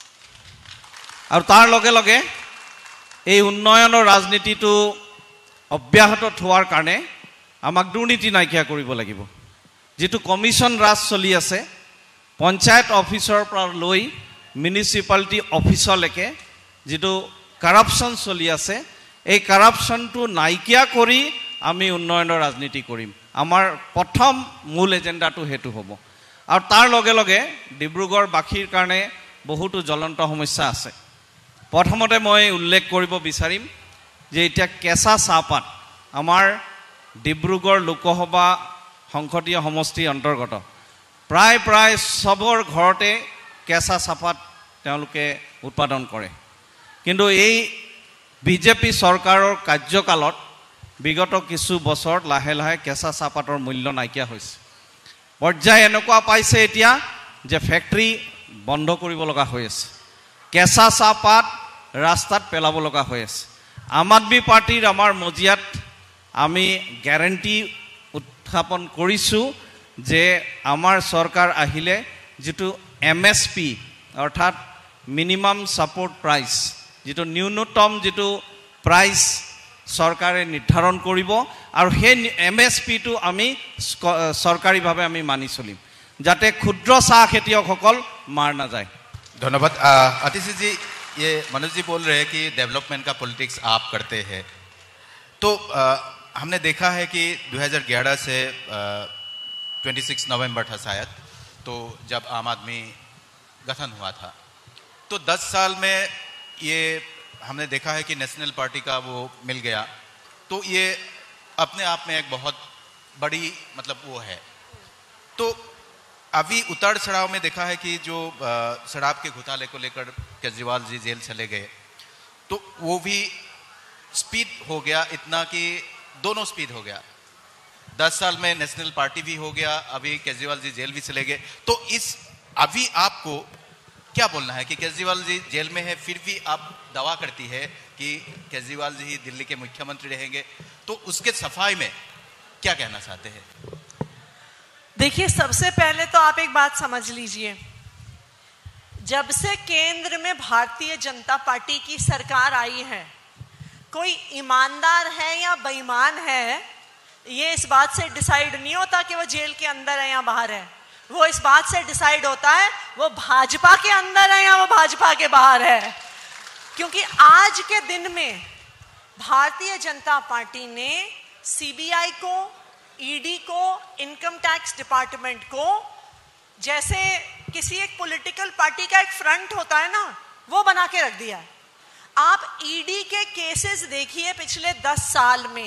আৰু তাৰ লগে লগে এই উন্নয়নৰ ৰাজনীতিটো অব্যাহত থোৱাৰ কাৰণে আমাক দুৰ্নীতি নাইকিয়া কৰিব লাগিব। যিটো কমিশ্যন ৰাজ চলি আছে, পঞ্চায়ত অফিচৰ পৰা লৈ মিউনিচিপালিটি অফিচলৈকে যিটো কাৰাপশ্যন চলি আছে, এই কাৰাপশ্যনটো নাইকিয়া কৰি আমি উন্নয়নৰ ৰাজনীতি কৰিম। আমাৰ প্ৰথম মূল এজেণ্ডাটো সেইটো হ'ব। আৰু তাৰ লগে লগে ডিব্ৰুগড়বাসীৰ কাৰণে বহুতো জ্বলন্ত সমস্যা আছে। প্ৰথমতে মই উল্লেখ কৰিব বিচাৰিম যে এতিয়া কেঁচা চাহপাত আমাৰ ডিব্ৰুগড় লোকসভা সংসদীয় সমষ্টিৰ অন্তৰ্গত প্ৰায় চবৰ ঘৰতে কেঁচা চাহপাত তেওঁলোকে উৎপাদন কৰে। কিন্তু এই বিজেপি চৰকাৰৰ কাৰ্যকালত বিগত কিছু বছৰত লাহে লাহে কেঁচা চাহপাতৰ মূল্য নাইকিয়া হৈছে। পৰ্যায় এনেকুৱা পাইছে এতিয়া যে ফেক্টৰী বন্ধ কৰিব লগা হৈ আছে, কেঁচা চাহপাত ৰাস্তাত পেলাব লগা হৈ আছে। আম আদমি পাৰ্টিৰ আমাৰ মজিয়াত আমি গেৰাণ্টি উত্থাপন কৰিছোঁ যে আমাৰ চৰকাৰ আহিলে যিটো MSP অৰ্থাৎ মিনিমাম ছাপৰ্ট প্ৰাইচ, যিটো ন্যূনতম যিটো প্ৰাইচ চৰকাৰে নিৰ্ধাৰণ কৰিব, আৰু সেই MSPটো আমি চৰকাৰীভাৱে আমি মানি চলিম, যাতে ক্ষুদ্ৰ চাহ খেতিয়কসকল মাৰ নাযায়। ধন্যবাদ। अतिशी जी, ये मनोज जी बोल रहे हैं कि डेवलपमेंट का पॉलिटिक्स आप करते हैं, तो हमने देखा है कि 2011 से 26 नवंबर था शायद, तो जब आम आदमी गठन हुआ था, तो 10 साल में ये हमने देखा है कि नेशनल पार्टी का वो मिल गया, तो ये अपने आप में एक बहुत बड़ी मतलब वो है। तो अभी उतार चढ़ाव में देखा है कि जो शराब के घोटाले को लेकर केजरीवाल जी जेल चले गए, तो वो भी स्पीड हो गया इतना कि दोनों स्पीड हो गया। 10 साल में नेशनल पार्टी भी हो गया, अभी केजरीवाल जी जेल भी चले गए। तो अभी आपको क्या बोलना है कि केजरीवाल जी जेल में है, फिर भी आप दावा करती है कि केजरीवाल जी ही दिल्ली के मुख्यमंत्री रहेंगे, तो उसके सफाई में क्या कहना चाहते हैं? देखिए, सबसे पहले तो आप एक बात समझ लीजिए, जब से केंद्र में भारतीय जनता पार्टी की सरकार आई है, कोई ईमानदार है या बेईमान है ये इस बात से डिसाइड नहीं होता कि वो जेल के अंदर है या बाहर है। वो इस बात से डिसाइड होता है वो भाजपा के अंदर है या वो भाजपा के बाहर है। क्योंकि आज के दिन में भारतीय जनता पार्टी ने CBI को, ED को, इनकम टैक्स डिपार्टमेंट को, जैसे किसी एक पॉलिटिकल पार्टी का एक फ्रंट होता है ना, वो बना के रख दिया है। आप ED के केसेस देखिए, पिछले 10 साल में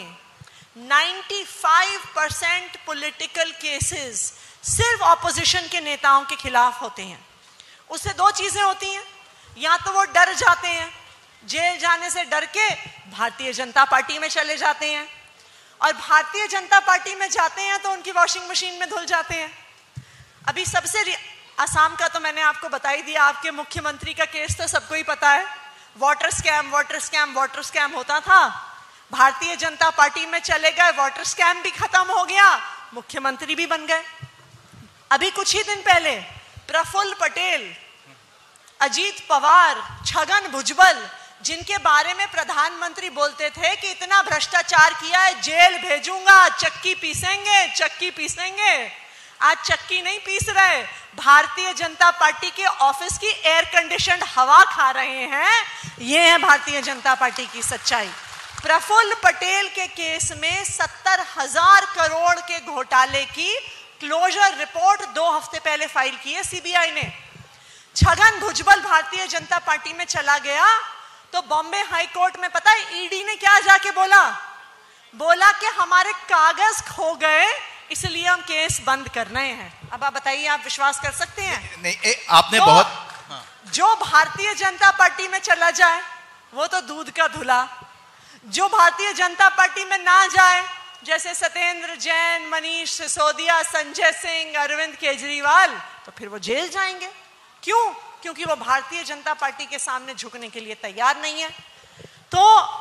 95% पॉलिटिकल केसेस सिर्फ ऑपोजिशन के नेताओं के खिलाफ होते हैं। उससे दो चीजें होती हैं, या तो वो डर जाते हैं, जेल जाने से डर के भारतीय जनता पार्टी में चले जाते हैं, और भारतीय जनता पार्टी में जाते हैं तो उनकी वॉशिंग मशीन में धुल जाते हैं। अभी सबसे असम का तो मैंने आपको बता ही दिया, आपके मुख्यमंत्री का केस तो सबको ही पता है। वाटर स्कैम होता था, भारतीय जनता पार्टी में चले गए, वाटर स्कैम भी खत्म हो गया, मुख्यमंत्री भी बन गए। अभी कुछ ही दिन पहले प्रफुल्ल पटेल, अजीत पवार, छगन भुजबल, जिनके बारे में प्रधानमंत्री बोलते थे कि इतना भ्रष्टाचार किया है, जेल भेजूंगा, चक्की पीसेंगे, आज चक्की नहीं पीस रहे, भारतीय जनता पार्टी के ऑफिस की एयर कंडीशनड हवा खा रहे हैं। ये है भारतीय जनता पार्टी की सच्चाई। प्रफुल्ल पटेल के केस में 70,000 करोड़ के घोटाले की क्लोजर रिपोर्ट 2 हफ्ते पहले फाइल की है CBI ने। छगन भुजबल भारतीय जनता पार्टी में चला गया तो बॉम्बे हाई कोर्ट में पता है ED ने क्या जाके बोला कि हमारे कागज खो गए, इसलिए हम केस बंद कर रहे हैं। अब आप बताइए, आप विश्वास कर सकते हैं? नहीं, आपने बहुत जो भारतीय जनता पार्टी में चला जाए वो तो दूध का धुला, जो भारतीय जनता पार्टी में ना जाए, जैसे सत्येंद्र जैन, मनीष सिसोदिया, संजय सिंह, अरविंद केजरीवाल, तो फिर वो जेल जाएंगे। क्यों? क्योंकि वो भारतीय जनता पार्टी के सामने झुकने के लिए तैयार नहीं है। तो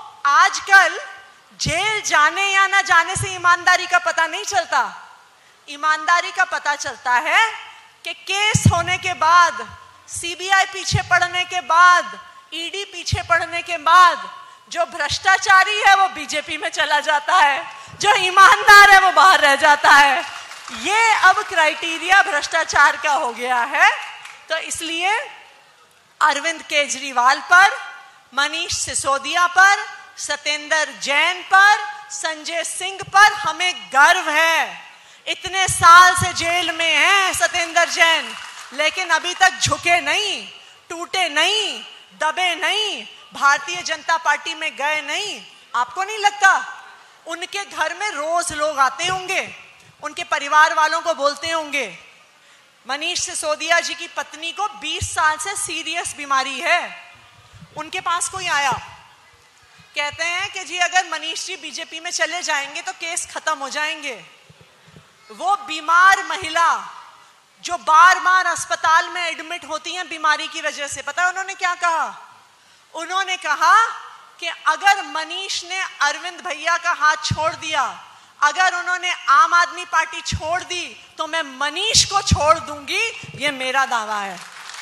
आजकल जेल जाने या ना जाने से ईमानदारी का पता नहीं चलता। ईमानदारी का पता चलता है कि केस होने के बाद, सीबीआई पीछे पड़ने के बाद, ईडी पीछे पड़ने के बाद जो भ्रष्टाचारी है वो बीजेपी में चला जाता है, जो ईमानदार है वो बाहर रह जाता है। ये अब क्राइटेरिया भ्रष्टाचार का हो गया है। तो इसलिए अरविंद केजरीवाल पर, मनीष सिसोदिया पर, सत्येंद्र जैन पर, संजय सिंह पर हमें गर्व है। इतने साल से जेल में हैं सत्येंद्र जैन, लेकिन अभी तक झुके नहीं, टूटे नहीं, दबे नहीं, भारतीय जनता पार्टी में गए नहीं। आपको नहीं लगता उनके घर में रोज लोग आते होंगे, उनके परिवार वालों को बोलते होंगे? मनीष सिसोदिया जी की पत्नी को 20 साल से सीरियस बीमारी है। उनके पास कोई आया, कहते हैं कि जी अगर मनीष जी बीजेपी में चले जाएंगे तो केस खत्म हो जाएंगे। वो बीमार महिला जो बार बार अस्पताल में एडमिट होती हैं बीमारी की वजह से, पता है उन्होंने क्या कहा? उन्होंने कहा कि अगर मनीष ने अरविंद भैया का हाथ छोड़ दिया, अगर उन्होंने आम आदमी पार्टी छोड़ दी, तो मैं मनीष को छोड़ दूंगी, ये मेरा दावा है।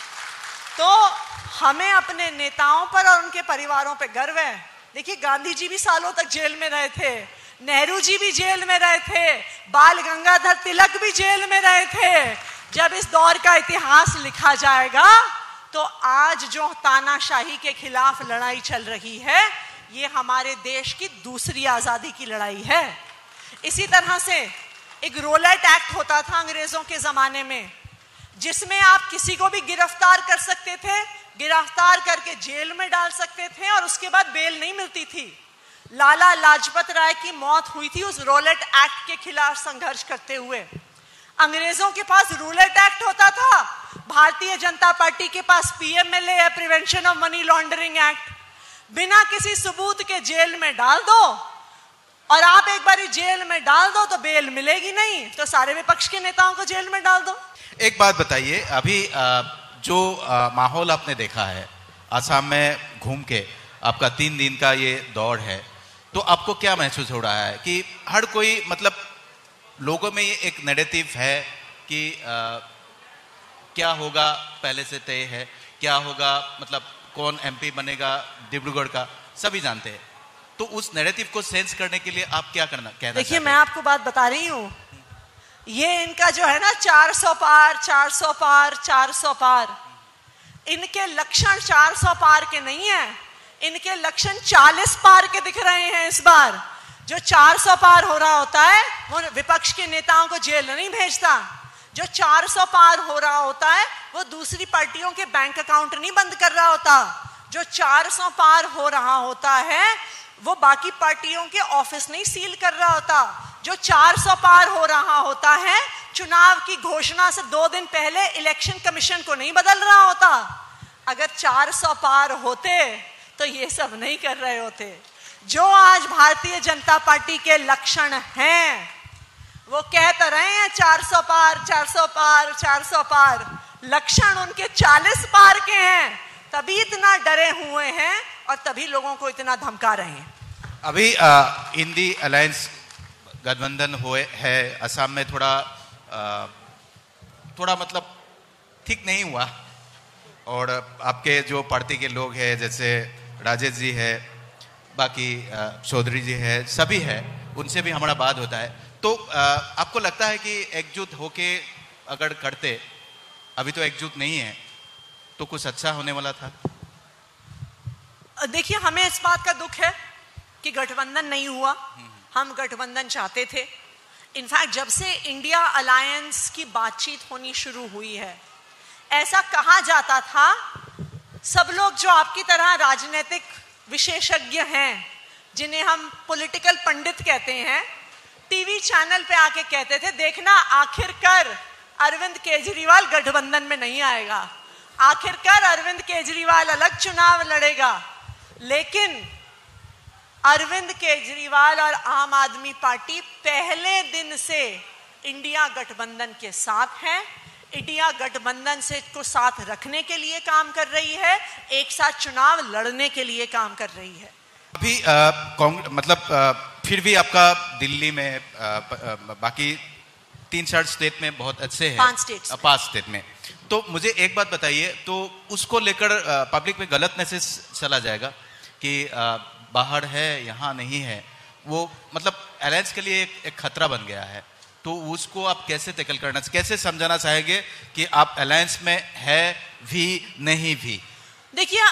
तो हमें अपने नेताओं पर और उनके परिवारों पर गर्व है। देखिए, गांधी जी भी सालों तक जेल में रहे थे, नेहरू जी भी जेल में रहे थे, बाल गंगाधर तिलक भी जेल में रहे थे। जब इस दौर का इतिहास लिखा जाएगा तो आज जो तानाशाही के खिलाफ लड़ाई चल रही है, ये हमारे देश की दूसरी आजादी की लड़ाई है। इसी तरह से एक रोलेट एक्ट होता था अंग्रेजों के जमाने में, जिसमें आप किसी को भी गिरफ्तार कर सकते थे, गिरफ्तार करके जेल में डाल सकते थे और उसके बाद बेल नहीं मिलती थी। लाला लाजपत राय की मौत हुई थी उस रोलेट एक्ट के खिलाफ संघर्ष करते हुए। अंग्रेजों के पास रूलेट एक्ट होता था, भारतीय जनता पार्टी के पास पीएमएलए है, prevention of money laundering act. बिना किसी सबूत के जेल में डाल दो, और आप एक बार जेल में डाल दो तो बेल मिलेगी नहीं, तो सारे विपक्ष के नेताओं को जेल में डाल दो। एक बात बताइए, अभी जो माहौल आपने देखा है असम में घूम के, आपका 3 दिन का ये दौड़ है, तो आपको क्या महसूस हो रहा है कि हर कोई, मतलब लोगों में ये एक नेगेटिव है कि क्या होगा पहले से तय है, क्या होगा, मतलब कौन एमपी बनेगा डिब्रूगढ़ का, सभी जानते हैं। तो उस नैरेटिव को सेंस करने के लिए आप क्या कहना? देखिए, मैं आपको बात बता रही हूं, ये इनका जो है ना 400 पार 400 पार 400 पार, इनके लक्षण 400 पार के नहीं है, इनके लक्षण 40 पार के दिख रहे हैं इस बार। जो 400 पार हो रहा होता है वो विपक्ष के नेताओं को जेल नहीं भेजता। जो 400 पार हो रहा होता है वो दूसरी पार्टियों के बैंक अकाउंट नहीं बंद कर रहा होता। जो 400 पार हो रहा होता है वो बाकी पार्टियों के ऑफिस नहीं सील कर रहा होता। जो 400 पार हो रहा होता है चुनाव की घोषणा से 2 दिन पहले इलेक्शन कमीशन को नहीं बदल रहा होता। अगर 400 पार होते तो ये सब नहीं कर रहे होते। जो आज भारतीय जनता पार्टी के लक्षण हैं, वो कहते रहे हैं 400 पार 400 पार 400 पार, लक्षण उनके 40 पार के हैं, तभी इतना डरे हुए हैं और तभी लोगों को इतना धमका रहे हैं। अभी इंडी अलायंस गठबंधन हुए है असम में, थोड़ा मतलब ठीक नहीं हुआ, और आपके जो पार्टी के लोग हैं जैसे राजेश जी है, बाकी चौधरी जी है, सभी है, उनसे भी हमारा बात होता है। तो आपको लगता है कि एकजुट होके अगर करते, अभी तो एकजुट नहीं है, तो कुछ अच्छा होने वाला था? देखिए, हमें इस बात का दुख है कि गठबंधन नहीं हुआ। हम गठबंधन चाहते थे। इनफैक्ट जब से इंडिया अलायंस की बातचीत होनी शुरू हुई है, ऐसा कहा जाता था, सब लोग जो आपकी तरह राजनीतिक विशेषज्ञ हैं, जिन्हें हम पॉलिटिकल पंडित कहते हैं, टीवी चैनल पे आके कहते थे, देखना आखिरकार अरविंद केजरीवाल गठबंधन में नहीं आएगा, आखिरकार अरविंद केजरीवाल अलग चुनाव लड़ेगा। लेकिन अरविंद केजरीवाल और आम आदमी पार्टी पहले दिन से इंडिया गठबंधन के साथ है, इंडिया गठबंधन से को साथ रखने के लिए काम कर रही है, एक साथ चुनाव लड़ने के लिए काम कर रही है। अभी फिर भी आपका दिल्ली में बाकी 3-4 स्टेट में बहुत अच्छे हैं, 5 स्टेट में। तो मुझे एक बात बताइए, तो उसको लेकर पब्लिक में गलत मैसेज चला जाएगा कि बाहर है यहाँ नहीं है, वो मतलब अलायंस के लिए एक खतरा बन गया है। तो उसको आप कैसे टैकल करना, कैसे समझाना चाहेंगे कि आप अलायंस में है भी नहीं भी? देखिए,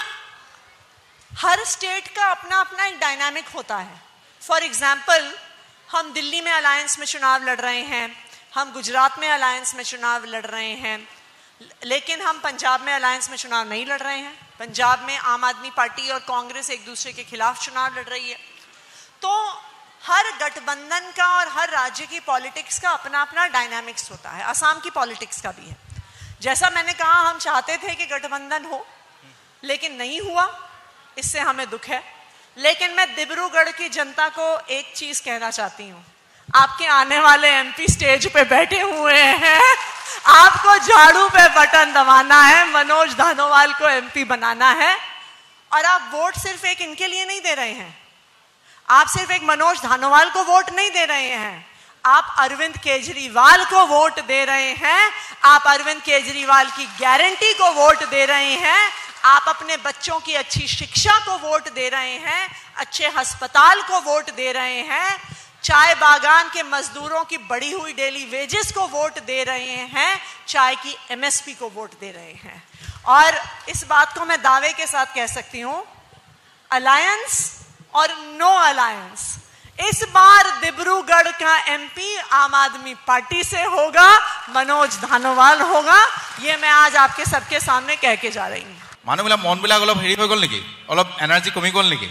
हर स्टेट का अपना अपना एक डायनामिक होता है। फॉर एग्जाम्पल, हम दिल्ली में अलायंस में चुनाव लड़ रहे हैं, हम गुजरात में अलायंस में चुनाव लड़ रहे हैं, लेकिन हम पंजाब में अलायंस में चुनाव नहीं लड़ रहे हैं। पंजाब में आम आदमी पार्टी और कांग्रेस एक दूसरे के खिलाफ चुनाव लड़ रही है। तो हर गठबंधन का और हर राज्य की पॉलिटिक्स का अपना अपना डायनामिक्स होता है। असम की पॉलिटिक्स का भी है। जैसा मैंने कहा, हम चाहते थे कि गठबंधन हो, लेकिन नहीं हुआ, इससे हमें दुख है। लेकिन मैं डिब्रूगढ़ की जनता को एक चीज कहना चाहती हूँ, आपके आने वाले एमपी स्टेज पे बैठे हुए हैं, आपको झाड़ू पे बटन दबाना है, मनोज धानोवाल को एमपी बनाना है। और आप वोट सिर्फ एक इनके लिए नहीं दे रहे हैं, आप सिर्फ एक मनोज धानोवाल को वोट नहीं दे रहे हैं, आप अरविंद केजरीवाल को वोट दे रहे हैं, आप अरविंद केजरीवाल की गारंटी को वोट दे रहे हैं, आप अपने बच्चों की अच्छी शिक्षा को वोट दे रहे हैं, अच्छे अस्पताल को वोट दे रहे हैं, चाय बागान के मजदूरों की बढ़ी हुई डेली वेजेस को वोट दे रहे हैं, चाय की एमएसपी को वोट दे रहे हैं। और इस बात को मैं दावे के साथ कह सकती हूं, अलायंस और नो अलायंस, इस बार डिब्रूगढ़ का एमपी आम आदमी पार्टी से होगा, मनोज धानोवाल होगा। ये मैं आज आपके सबके सामने कह के जा रही हूँ। মানুহবিলাক মনবিলাক অলপ হেৰি হৈ গ'ল নেকি, অলপ এনাৰ্জি কমি গ'ল নেকি?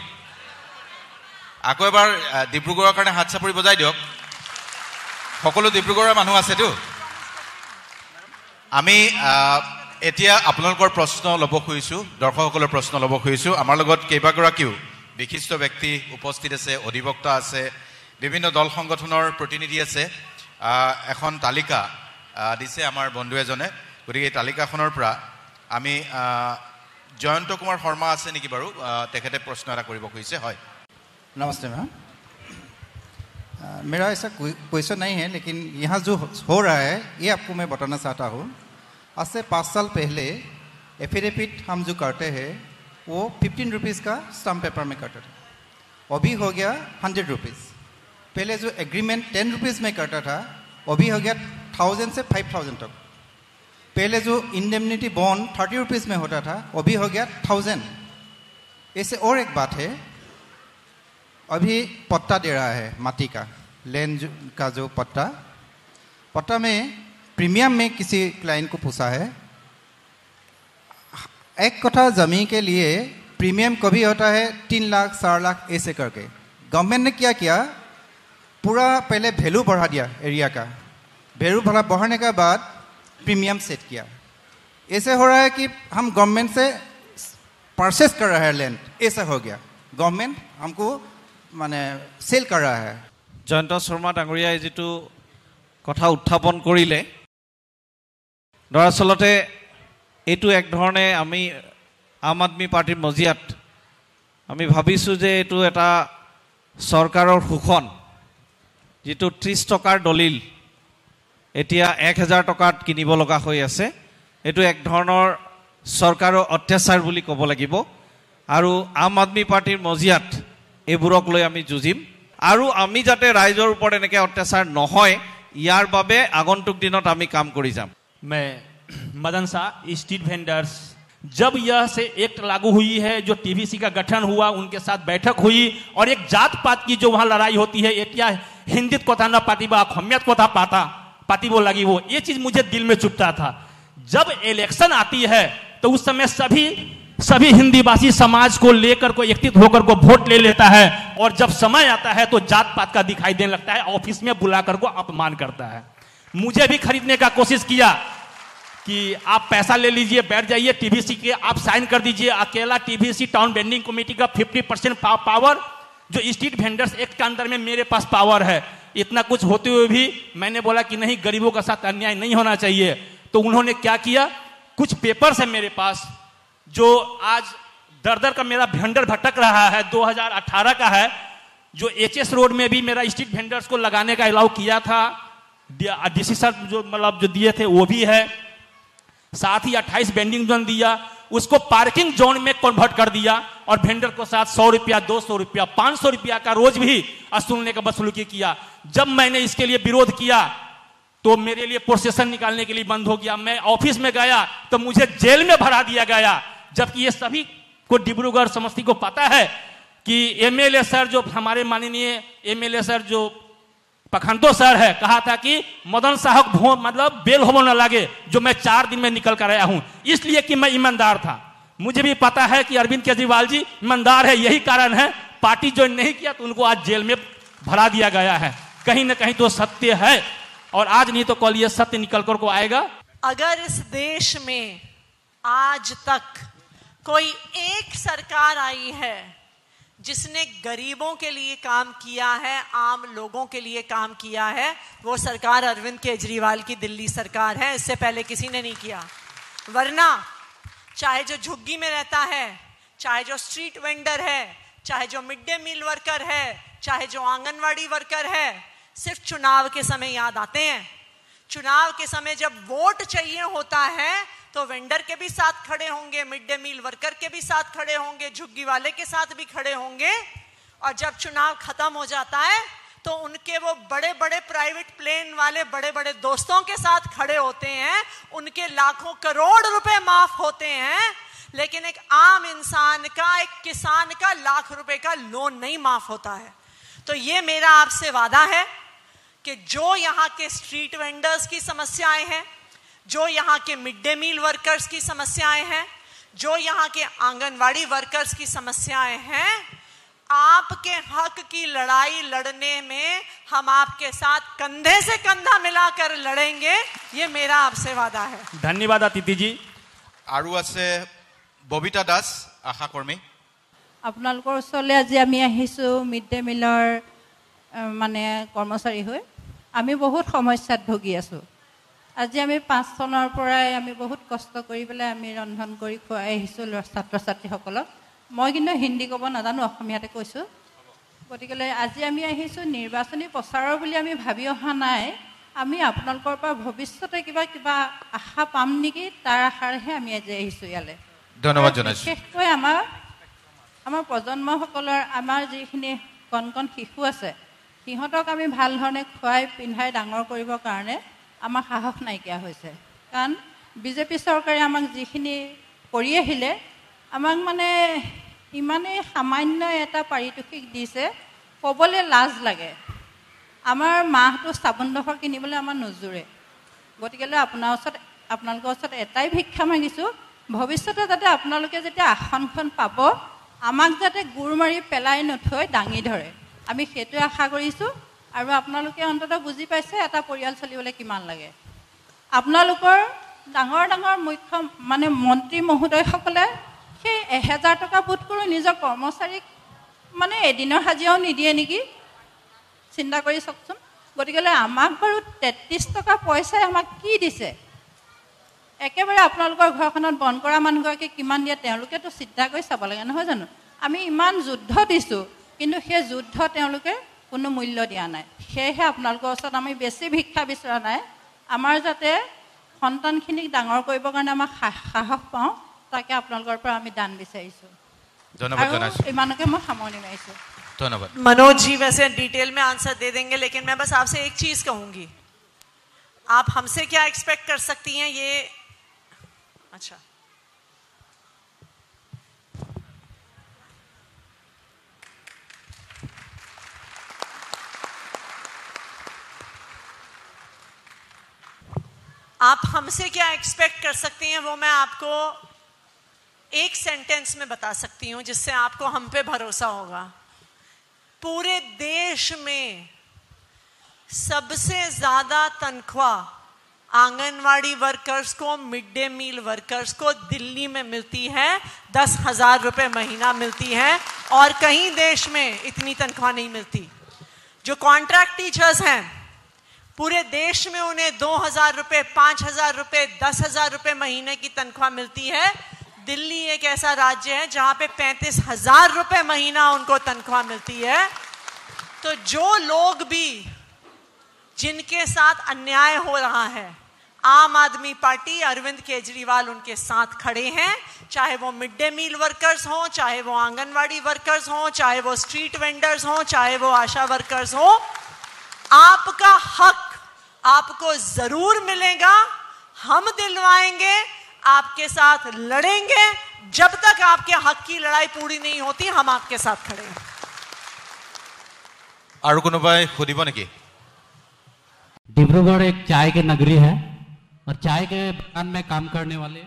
আকৌ এবাৰ ডিব্ৰুগড়ৰ কাৰণে হাত চাপৰি বজাই দিয়ক। সকলো ডিব্ৰুগড়ৰ মানুহ আছেতো। আমি এতিয়া আপোনালোকৰ প্ৰশ্ন ল'ব খুজিছোঁ, দৰ্শকসকলৰ প্ৰশ্ন ল'ব খুজিছোঁ। আমাৰ লগত কেইবাগৰাকীও বিশিষ্ট ব্যক্তি উপস্থিত আছে, অধিবক্তা আছে, বিভিন্ন দল সংগঠনৰ প্ৰতিনিধি আছে। এখন তালিকা দিছে আমাৰ বন্ধু এজনে, গতিকে এই তালিকাখনৰ পৰা আমি जयंत कुमार शर्मा आसे नेकी बारू, तेखते प्रश्न एटा करिब खुजिसे। হয়, नमस्ते मैम। मेरा ऐसा कोई क्वेश्चन नहीं है, लेकिन यहाँ जो हो रहा है ये आपको मैं बताना चाहता हूँ। आज से 5 साल पहले एफिडेविट हम जो करते हैं वो 15 रुपीज़ का स्टाम्प पेपर में करते थे, अभी हो गया 100 रुपीज़। पहले जो एग्रीमेंट 10 रुपीज़ में करता था, अभी हो गया 1000 से 5000 तक। पहले जो इंडेमनिटी बॉन्ड 30 रुपीज़ में होता था, अभी हो गया 1000। ऐसे और एक बात है, अभी पट्टा दे रहा है माटी का, लैंड का जो पट्टा में प्रीमियम में किसी क्लाइंट को पूछा है, 1 कट्ठा ज़मीन के लिए प्रीमियम कभी होता है 3 लाख 4 लाख ऐसे करके। गवर्नमेंट ने क्या किया, पूरा पहले वैल्यू बढ़ा दिया एरिया का, वैल्यू बढ़ाने के बाद प्रीमियम सेट किया। ऐसे हो रहा है कि हम गवर्नमेंट से परचेस कर रहा है लैंड, ऐसा हो गया, गवर्नमेंट हमको माने सेल कर रहा है। जयंत शर्मा डांगरियाई जितु कथा उत्थापन करिले, दरअसलते एटु एक धरणे आमी आम आदमी पार्टीर मजियात आमी भाबिछु जे एटु एटा सरकाৰৰ शोषण, जितु 30 टকাৰ दलिल এতিয়া 1000 টকাত কিনিব লগা হৈ আছে। এইটো এক ধৰণৰ চৰকাৰৰ অত্যাচাৰ বুলি ক'ব লাগিব। আৰু আম আদমি পাৰ্টিৰ মজিয়াত এইবোৰক লৈ আমি যুঁজিম, আৰু আমি যাতে ৰাইজৰ ওপৰত এনেকৈ অত্যাচাৰ নহয় ইয়াৰ বাবে আগন্তুক দিনত আমি কাম কৰি যাম। मैं मदन शाह, स्ट्रीट वेंडर्स, जब यह से एक्ट लागू हुई है, जो टीवीसी का गठन हुआ, उनके साथ बैठक हुई और एक जात पात की जो वहाँ लड़ाई होती है, एटिया हिंदित को था न पाती बा खमियत को था पाती वो लगी, वो ये चीज मुझे दिल में चुभता था। जब इलेक्शन आती है तो उस समय सभी सभी हिंदी भाषी समाज को लेकर को एकत्रित होकर को वोट ले लेता है, और जब समय आता है तो जात पात का दिखाई देने लगता है, ऑफिस में बुलाकर को अपमान करता है। मुझे भी खरीदने का कोशिश किया कि आप पैसा ले लीजिए, बैठ जाइए, टीवीसी के आप साइन कर दीजिए। अकेला टीवीसी टाउन वेंडिंग कमेटी का 50% पावर जो स्ट्रीट वेंडर्स एक्ट के अंदर में मेरे पास पावर है। इतना कुछ होते हुए भी मैंने बोला कि नहीं, गरीबों के साथ अन्याय नहीं होना चाहिए। तो उन्होंने क्या किया, कुछ पेपर्स है मेरे पास जो आज दर दर का मेरा वेंडर भटक रहा है, 2018 का है, जो एचएस रोड में भी मेरा स्ट्रीट वेंडर्स को लगाने का अलाउ किया था, डीसी सर जो मतलब जो दिए थे वो भी है, साथ ही 28 वेंडिंग जोन दिया, उसको पार्किंग जोन में कन्वर्ट कर दिया, और वेंडर को साथ 100 रुपया, 200 रुपया, 500 रुपया का रोज भी वसूलने का वसूली किया। जब मैंने इसके लिए विरोध किया तो मेरे लिए प्रोसेसन निकालने के लिए बंद हो गया। मैं ऑफिस में गया तो मुझे जेल में भरा दिया गया, जबकि ये सभी को डिब्रूगढ़ समस्ती को पता है कि एमएलए सर जो हमारे माननीय एमएलए सर जो पखंतो सर है, कहा था कि मदन साहब मतलब बेल हो न लगे, जो मैं 4 दिन में निकल कर आया हूं, इसलिए कि मैं ईमानदार था। मुझे भी पता है कि अरविंद केजरीवाल जी ईमानदार है, यही कारण है पार्टी ज्वाइन नहीं किया तो उनको आज जेल में भरा दिया गया है। कहीं ना कहीं तो सत्य है, और आज नहीं तो कल ये सत्य निकल कर को आएगा। अगर इस देश में आज तक कोई एक सरकार आई है जिसने गरीबों के लिए काम किया है, आम लोगों के लिए काम किया है, वो सरकार अरविंद केजरीवाल की दिल्ली सरकार है। इससे पहले किसी ने नहीं किया। वरना चाहे जो झुग्गी में रहता है, चाहे जो स्ट्रीट वेंडर है, चाहे जो मिड डे मील वर्कर है, चाहे जो आंगनवाड़ी वर्कर है, सिर्फ चुनाव के समय याद आते हैं। चुनाव के समय जब वोट चाहिए होता है तो वेंडर के भी साथ खड़े होंगे, मिड डे मील वर्कर के भी साथ खड़े होंगे, झुग्गी वाले के साथ भी खड़े होंगे, और जब चुनाव खत्म हो जाता है तो उनके वो बड़े बड़े प्राइवेट प्लेन वाले बड़े बड़े दोस्तों के साथ खड़े होते हैं, उनके लाखों करोड़ रुपए माफ होते हैं, लेकिन एक आम इंसान का, एक किसान का लाख रुपए का लोन नहीं माफ होता है। तो ये मेरा आपसे वादा है कि जो यहाँ के स्ट्रीट वेंडर्स की समस्याएं हैं, जो यहाँ के मिड डे मील वर्कर्स की समस्याएं हैं, जो यहाँ के आंगनवाड़ी वर्कर्स की समस्याएं हैं, आपके हक की लड़ाई लड़ने में हम आपके साथ कंधे से कंधा मिलाकर लड़ेंगे, ये मेरा आपसे वादा है। धन्यवाद अतिथि जी। আৰু আছে ববিতা দাস, আশা কৰ্মী। আপোনালোকৰ ওচৰলৈ আজি আমি আহিছোঁ মিড ডে মিলৰ মানে কৰ্মচাৰী হৈ। আমি বহুত সমস্যাত ভুগি আছোঁ। আজি আমি 5 চনৰ পৰাই আমি বহুত কষ্ট কৰি পেলাই আমি ৰন্ধন কৰি খুৱাই আহিছোঁ ছাত্ৰ ছাত্ৰীসকলক। মই কিন্তু হিন্দী ক'ব নাজানো, অসমীয়াতে কৈছোঁ। গতিকে আজি আমি আহিছোঁ নিৰ্বাচনী প্ৰচাৰৰ বুলি আমি ভাবি অহা নাই। আমি আপোনালোকৰ পৰা ভৱিষ্যতে কিবা কিবা আশা পাম নেকি, তাৰ আশাৰেহে আমি আজি আহিছোঁ ইয়ালৈ। ধন্যবাদ জনাইছোঁ। বিশেষকৈ আমাৰ প্ৰজন্মসকলৰ, আমাৰ যিখিনি কণ কণ শিশু আছে, সিহঁতক আমি ভাল ধৰণে খুৱাই পিন্ধাই ডাঙৰ কৰিবৰ কাৰণে আমাৰ সাহস নাইকিয়া হৈছে। কাৰণ বিজেপি চৰকাৰে আমাক যিখিনি কৰি আহিলে, আমাক মানে ইমানেই সামান্য এটা পাৰিতোষিক দিছে, ক'বলৈ লাজ লাগে। আমাৰ মাহটো চাবোনডোখৰ কিনিবলৈ আমাৰ নোজোৰে। গতিকে আপোনালোকৰ ওচৰত এটাই ভিক্ষা মাগিছোঁ, ভৱিষ্যতে যাতে আপোনালোকে যেতিয়া আসনখন পাব, আমাক যাতে গুৰ মাৰি পেলাই নথৈ দাঙি ধৰে, আমি সেইটোৱে আশা কৰিছোঁ। আৰু আপোনালোকে অন্ততঃ বুজি পাইছে এটা পৰিয়াল চলিবলৈ কিমান লাগে। আপোনালোকৰ ডাঙৰ ডাঙৰ মুখ্য মানে মন্ত্ৰী মহোদয়সকলে সেই 1000 টকা বোধ কৰোঁ নিজৰ কৰ্মচাৰীক মানে এদিনৰ হাজিৰাও নিদিয়ে নেকি, চিন্তা কৰি চাওকচোন। গতিকে আমাক বাৰু 33 টকা পইচাই আমাক কি দিছে? একেবাৰে আপোনালোকৰ ঘৰখনত বন্ধ কৰা মানুহগৰাকী কিমান দিয়ে তেওঁলোকেতো চিন্তা কৰি চাব লাগে, নহয় জানো? আমি ইমান যুদ্ধ দিছোঁ, কিন্তু সেই যুদ্ধ তেওঁলোকে কোনো মূল্য দিয়া নাই। সেয়েহে আপোনালোকৰ ওচৰত আমি বেছি ভিক্ষা বিচৰা নাই। আমাৰ যাতে সন্তানখিনিক ডাঙৰ কৰিবৰ কাৰণে আমাক সাহস পাওঁ, তাকে আপোনালোকৰ পৰা আমি দান বিচাৰিছোঁ। ধন্যবাদ জনাইছোঁ। ইমানকে মই সামৰণি মাৰিছোঁ। ধন্যবাদ। मनोज जी वैसे डिटेल में आंसर दे देंगे, लेकिन मैं बस आपसे एक चीज कहूंगी, आप हमसे क्या एक्सपेक्ट कर सकती हैं ये। अच्छा, आप हमसे क्या एक्सपेक्ट कर सकती हैं वो मैं आपको एक सेंटेंस में बता सकती हूं जिससे आपको हम पे भरोसा होगा। पूरे देश में सबसे ज्यादा तनख्वाह आंगनवाड़ी वर्कर्स को, मिड डे मील वर्कर्स को दिल्ली में मिलती है, 10,000 रुपए महीना मिलती है, और कहीं देश में इतनी तनख्वाह नहीं मिलती। जो कॉन्ट्रैक्ट टीचर्स हैं पूरे देश में उन्हें 2,000 रुपए, 5,000 रुपए, 10,000 रुपए महीने की तनख्वाह मिलती है। दिल्ली एक ऐसा राज्य है जहां पे 35,000 रुपए महीना उनको तनख्वाह मिलती है। तो जो लोग भी जिनके साथ अन्याय हो रहा है, आम आदमी पार्टी, अरविंद केजरीवाल उनके साथ खड़े हैं। चाहे वो मिड डे मील वर्कर्स हों, चाहे वो आंगनवाड़ी वर्कर्स हों, चाहे वो स्ट्रीट वेंडर्स हों, चाहे वो आशा वर्कर्स हों, आपका हक आपको जरूर मिलेगा। हम दिलवाएंगे, आपके साथ लड़ेंगे। जब तक आपके हक की लड़ाई पूरी नहीं होती, हम आपके साथ खड़े हैं। আৰু কোনোবাই সুধিব নেকি? डिब्रूगढ़ एक चाय की नगरी है और चाय के बागान में काम करने वाले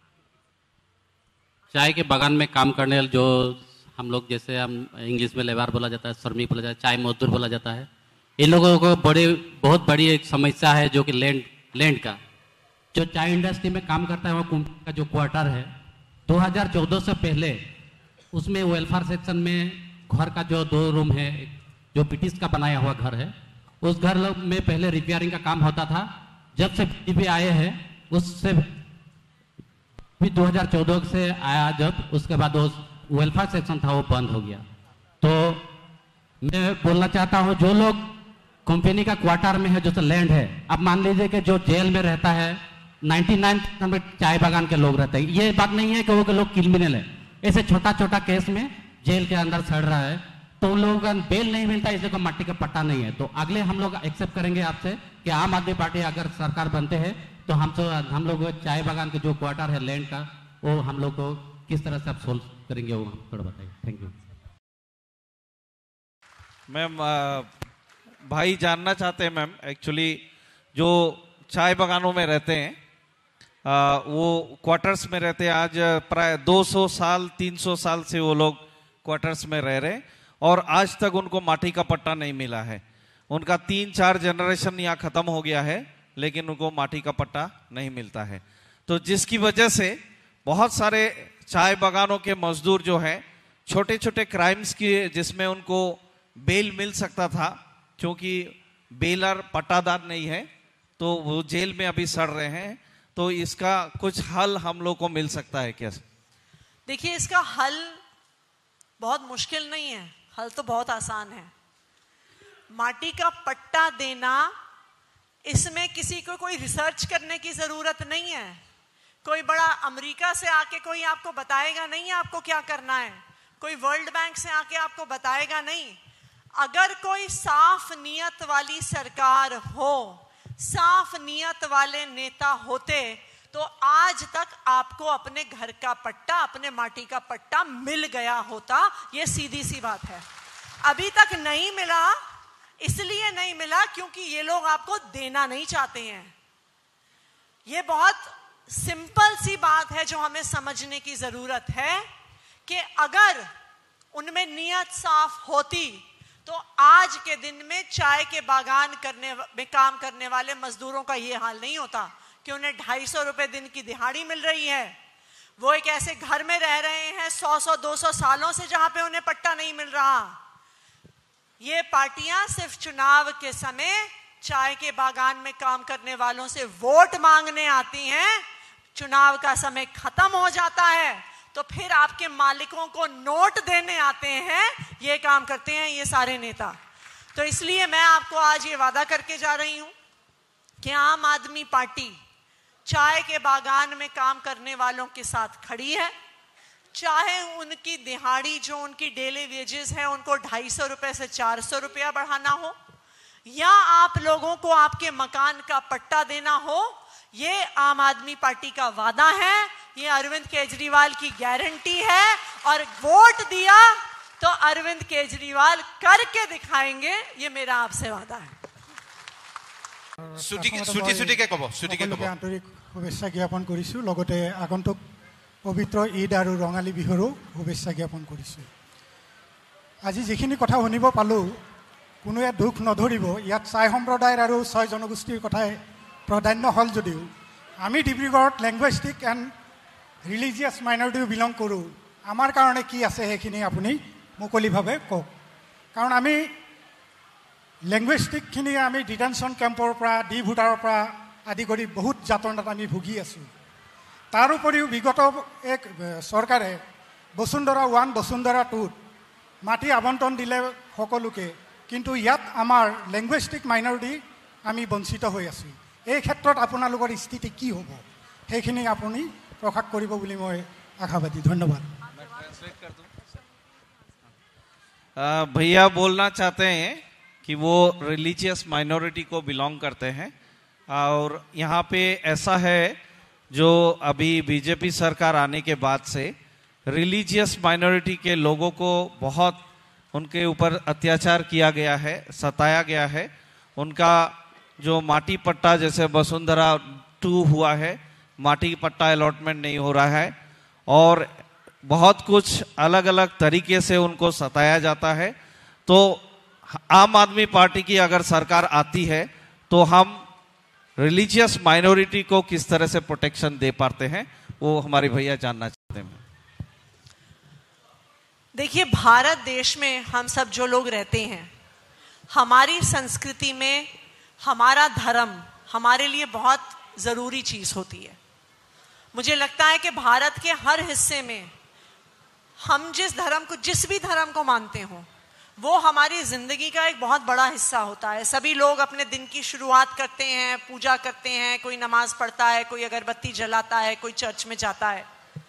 जो हम लोग, जैसे हम इंग्लिश में लेबर बोला जाता है, श्रमिक बोला जाता है, चाय मजदूर बोला जाता है। इन लोगों को बहुत बड़ी एक समस्या है जो कि लैंड का, जो चाय इंडस्ट्री में काम करता है वो कंपनी का जो क्वार्टर है, 2014 से पहले उसमें वेलफेयर सेक्शन में घर का जो 2 रूम है, जो ब्रिटिश का बनाया हुआ घर है, उस घर में पहले रिपेयरिंग का काम होता था। जब से बीजेपी आए हैं उससे भी 2014 से आया, जब उसके बाद वो वेलफेयर सेक्शन था वो बंद हो गया। तो मैं बोलना चाहता हूँ, जो लोग कंपनी का क्वार्टर में है, जो लैंड है, अब मान लीजिए कि जो जेल में रहता है 99% में चाय बागान के लोग रहते हैं। ये बात नहीं है कि वो लोग क्रिमिनल है, ऐसे छोटा छोटा केस में जेल के अंदर सड़ रहा है, तो उन लोगों का बेल नहीं मिलता, इसलिए को माटी का पट्टा नहीं है। तो अगले हम लोग एक्सेप्ट करेंगे आपसे कि आम आदमी पार्टी अगर सरकार बनते हैं तो हम लोग चाय बागान के जो क्वार्टर है लैंड का, वो हम लोग को किस तरह से आप सोल्व करेंगे, वो हम थोड़ा बताइए। Thank you. मैम, भाई जानना चाहते हैं मैम, एक्चुअली जो चाय बागानों में रहते हैं वो क्वार्टर्स में रहते हैं। आज प्राय 200 साल 300 साल से वो लोग क्वार्टर्स में रह रहे, और आज तक उनको माटी का पट्टा नहीं मिला है। उनका 3-4 जनरेशन यहाँ खत्म हो गया है, लेकिन उनको माटी का पट्टा नहीं मिलता है। तो जिसकी वजह से बहुत सारे चाय बागानों के मजदूर जो हैं, छोटे छोटे क्राइम्स की जिसमें उनको बेल मिल सकता था, क्योंकि बेलर पट्टादार नहीं है, तो वो जेल में अभी सड़ रहे हैं। तो इसका कुछ हल हम लोग को मिल सकता है क्या? देखिए, इसका हल बहुत मुश्किल नहीं है, हल तो बहुत आसान है। माटी का पट्टा देना, इसमें किसी को कोई रिसर्च करने की जरूरत नहीं है। कोई बड़ा अमेरिका से आके कोई आपको बताएगा नहीं आपको क्या करना है, कोई वर्ल्ड बैंक से आके आपको बताएगा नहीं। अगर कोई साफ नियत वाली सरकार हो, साफ नियत वाले नेता होते, तो आज तक आपको अपने घर का पट्टा, अपने माटी का पट्टा मिल गया होता। ये सीधी सी बात है। अभी तक नहीं मिला, इसलिए नहीं मिला क्योंकि ये लोग आपको देना नहीं चाहते हैं। ये बहुत सिंपल सी बात है जो हमें समझने की जरूरत है कि अगर उनमें नियत साफ होती तो आज के दिन में चाय के बागान में काम करने वाले मजदूरों का ये हाल नहीं होता कि उन्हें 250 रुपए दिन की दिहाड़ी मिल रही है। वो एक ऐसे घर में रह रहे हैं 100-200 सालों से जहां पे उन्हें पट्टा नहीं मिल रहा। ये पार्टियां सिर्फ चुनाव के समय चाय के बागान में काम करने वालों से वोट मांगने आती हैं। चुनाव का समय खत्म हो जाता है तो फिर आपके मालिकों को नोट देने आते हैं। ये काम करते हैं ये सारे नेता। तो इसलिए मैं आपको आज ये वादा करके जा रही हूं कि आम आदमी पार्टी चाय के बागान में काम करने वालों के साथ खड़ी है। चाहे उनकी दिहाड़ी, जो उनकी डेली वेजेस है, उनको 250 रुपए से 400 रुपया बढ़ाना हो, या आप लोगों को आपके मकान का पट्टा देना हो, ये आम आदमी पार्टी का वादा है, ये अरविंद केजरीवाल की गारंटी है। और वोट दिया तो अरविंद केजरीवाल करके दिखाएंगे, ये मेरा आपसे वादा है। আন্তৰিক শুভেচ্ছা জ্ঞাপন কৰিছোঁ। লগতে আগন্তুক পবিত্ৰ ঈদ আৰু ৰঙালী বিহুৰো শুভেচ্ছা জ্ঞাপন কৰিছোঁ। আজি যিখিনি কথা শুনিব পালোঁ, কোনোৱে দুখ নধৰিব। ইয়াত চাই সম্প্ৰদায়ৰ আৰু 6 জনগোষ্ঠীৰ কথাই প্ৰাধান্য হ'ল যদিও আমি ডিব্ৰুগড়ত লেংগুৱেষ্টিক এণ্ড ৰিলিজিয়াছ মাইনৰিটিও বিলং কৰোঁ। আমাৰ কাৰণে কি আছে সেইখিনি আপুনি মুকলিভাৱে কওক। কাৰণ আমি লেংগুৱেষ্টিকখিনি আমি ডিটেনশ্যন কেম্পৰ পৰা ভোটাৰৰ পৰা আদি কৰি বহুত যাতনাত আমি ভুগি আছোঁ। তাৰ উপৰিও বিগত এক চৰকাৰে বসুন্ধৰা 1 বসুন্ধৰা 2 মাটি আবণ্টন দিলে সকলোকে, কিন্তু ইয়াত আমাৰ লেংগুৱেষ্টিক মাইনৰিটি আমি বঞ্চিত হৈ আছোঁ। এই ক্ষেত্ৰত আপোনালোকৰ স্থিতি কি হ'ব সেইখিনি আপুনি প্ৰকাশ কৰিব বুলি মই আশাবাদী। ধন্যবাদ। भैया बोलना चाहते हैं कि वो रिलीजियस माइनॉरिटी को बिलोंग करते हैं और यहाँ पे ऐसा है जो अभी बीजेपी सरकार आने के बाद से रिलीजियस माइनॉरिटी के लोगों को बहुत उनके ऊपर अत्याचार किया गया है, सताया गया है। उनका जो माटी पट्टा जैसे वसुंधरा 2 हुआ है, माटी पट्टा अलॉटमेंट नहीं हो रहा है और बहुत कुछ अलग अलग तरीके से उनको सताया जाता है। तो आम आदमी पार्टी की अगर सरकार आती है तो हम रिलीजियस माइनॉरिटी को किस तरह से प्रोटेक्शन दे पाते हैं, वो हमारे भैया जानना चाहते हैं। देखिए, भारत देश में हम सब जो लोग रहते हैं, हमारी संस्कृति में हमारा धर्म हमारे लिए बहुत ज़रूरी चीज़ होती है। मुझे लगता है कि भारत के हर हिस्से में हम जिस भी धर्म को मानते हों, वो हमारी ज़िंदगी का एक बहुत बड़ा हिस्सा होता है। सभी लोग अपने दिन की शुरुआत करते हैं, पूजा करते हैं, कोई नमाज पढ़ता है, कोई अगरबत्ती जलाता है, कोई चर्च में जाता है।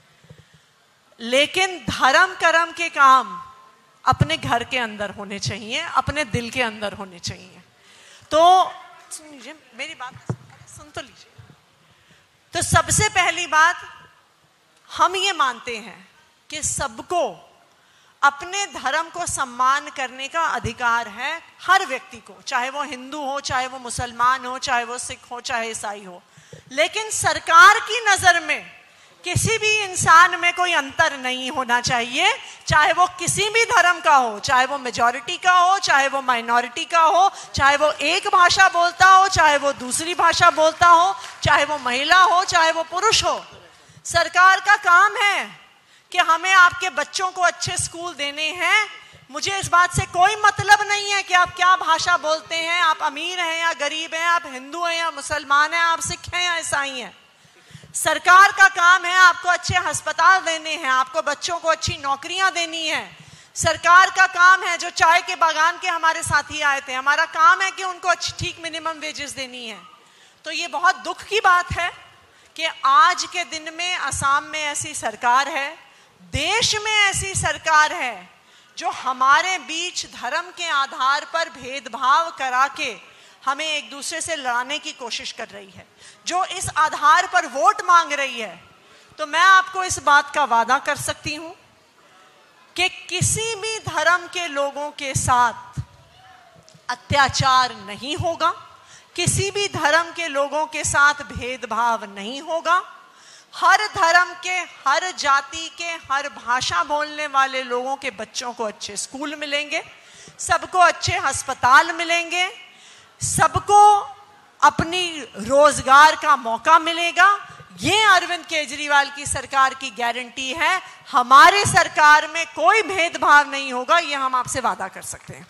लेकिन धर्म कर्म के काम अपने घर के अंदर होने चाहिए, अपने दिल के अंदर होने चाहिए। तो सुन लीजिए मेरी बात, सुन तो लीजिए। तो सबसे पहली बात, हम ये मानते हैं कि सबको अपने धर्म को सम्मान करने का अधिकार है, हर व्यक्ति को, चाहे वो हिंदू हो, चाहे वो मुसलमान हो, चाहे वो सिख हो, चाहे ईसाई हो। लेकिन सरकार की नज़र में किसी भी इंसान में कोई अंतर नहीं होना चाहिए, चाहे वो किसी भी धर्म का हो, चाहे वो मेजॉरिटी का हो, चाहे वो माइनॉरिटी का हो, चाहे वो एक भाषा बोलता हो, चाहे वो दूसरी भाषा बोलता हो, चाहे वो महिला हो, चाहे वो पुरुष हो। सरकार का काम है कि हमें आपके बच्चों को अच्छे स्कूल देने हैं। मुझे इस बात से कोई मतलब नहीं है कि आप क्या भाषा बोलते हैं, आप अमीर हैं या गरीब हैं, आप हिंदू हैं या मुसलमान हैं, आप सिख हैं या ईसाई हैं। सरकार का काम है आपको अच्छे अस्पताल देने हैं, आपको बच्चों को अच्छी नौकरियां देनी है। सरकार का काम है, जो चाय के बागान के हमारे साथी आए थे, हमारा काम है कि उनको अच्छी ठीक मिनिमम वेजेस देनी है। तो ये बहुत दुख की बात है कि आज के दिन में असम में ऐसी सरकार है, देश में ऐसी सरकार है जो हमारे बीच धर्म के आधार पर भेदभाव करा के हमें एक दूसरे से लड़ाने की कोशिश कर रही है, जो इस आधार पर वोट मांग रही है। तो मैं आपको इस बात का वादा कर सकती हूं कि किसी भी धर्म के लोगों के साथ अत्याचार नहीं होगा, किसी भी धर्म के लोगों के साथ भेदभाव नहीं होगा। हर धर्म के, हर जाति के, हर भाषा बोलने वाले लोगों के बच्चों को अच्छे स्कूल मिलेंगे, सबको अच्छे अस्पताल मिलेंगे, सबको अपनी रोजगार का मौका मिलेगा। ये अरविंद केजरीवाल की सरकार की गारंटी है। हमारे सरकार में कोई भेदभाव नहीं होगा, ये हम आपसे वादा कर सकते हैं।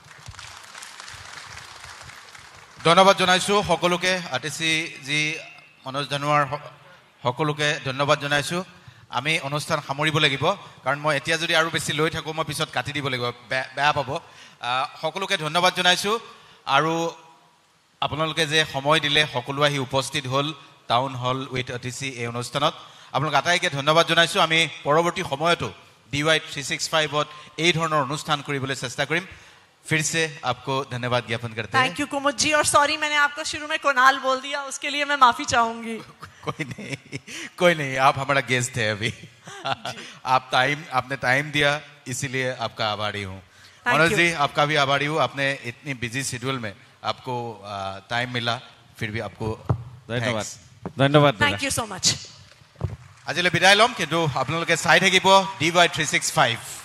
धन्यवाद जनाइছো সকলোকে। আতিশী জি মনোজ ধনোৱাৰ সকলোকে ধন্যবাদ জনাইছো। আমি অনুষ্ঠান সামৰিব লাগিব, কাৰণ মই এতিয়া যদি আৰু বেছি লৈ থাকোঁ মই পিছত কাটি দিব লাগিব, বেয়া পাব। সকলোকে ধন্যবাদ জনাইছো। আৰু আপোনালোকে যে সময় দিলে, সকলো আহি উপস্থিত হ'ল টাউন হল উইথ অতিথি এই অনুষ্ঠানত, আপোনালোক আটাইকে ধন্যবাদ জনাইছো। আমি পৰৱৰ্তী সময়তো DY 365ত এই ধৰণৰ অনুষ্ঠান কৰিবলৈ চেষ্টা কৰিম। फिर से आपको धन्यवाद ज्ञापन करते हैं। थैंक यू कुमुद जी, और सॉरी मैंने आपको शुरू में कुणाल बोल दिया, उसके लिए मैं माफी चाहूंगी। कोई नहीं, आप हमारा गेस्ट है अभी। आपने टाइम दिया, इसीलिए आपका आभारी हूँ। मनोज जी, आपका भी आभारी हूँ। आपने इतनी बिजी शेड्यूल में आपको टाइम मिला, फिर भी आपको धन्यवाद। धन्यवाद। Thank you so much. আজিলৈ বিদায় ল'ম, কিন্তু আপোনালোকে চাই থাকিব DY365।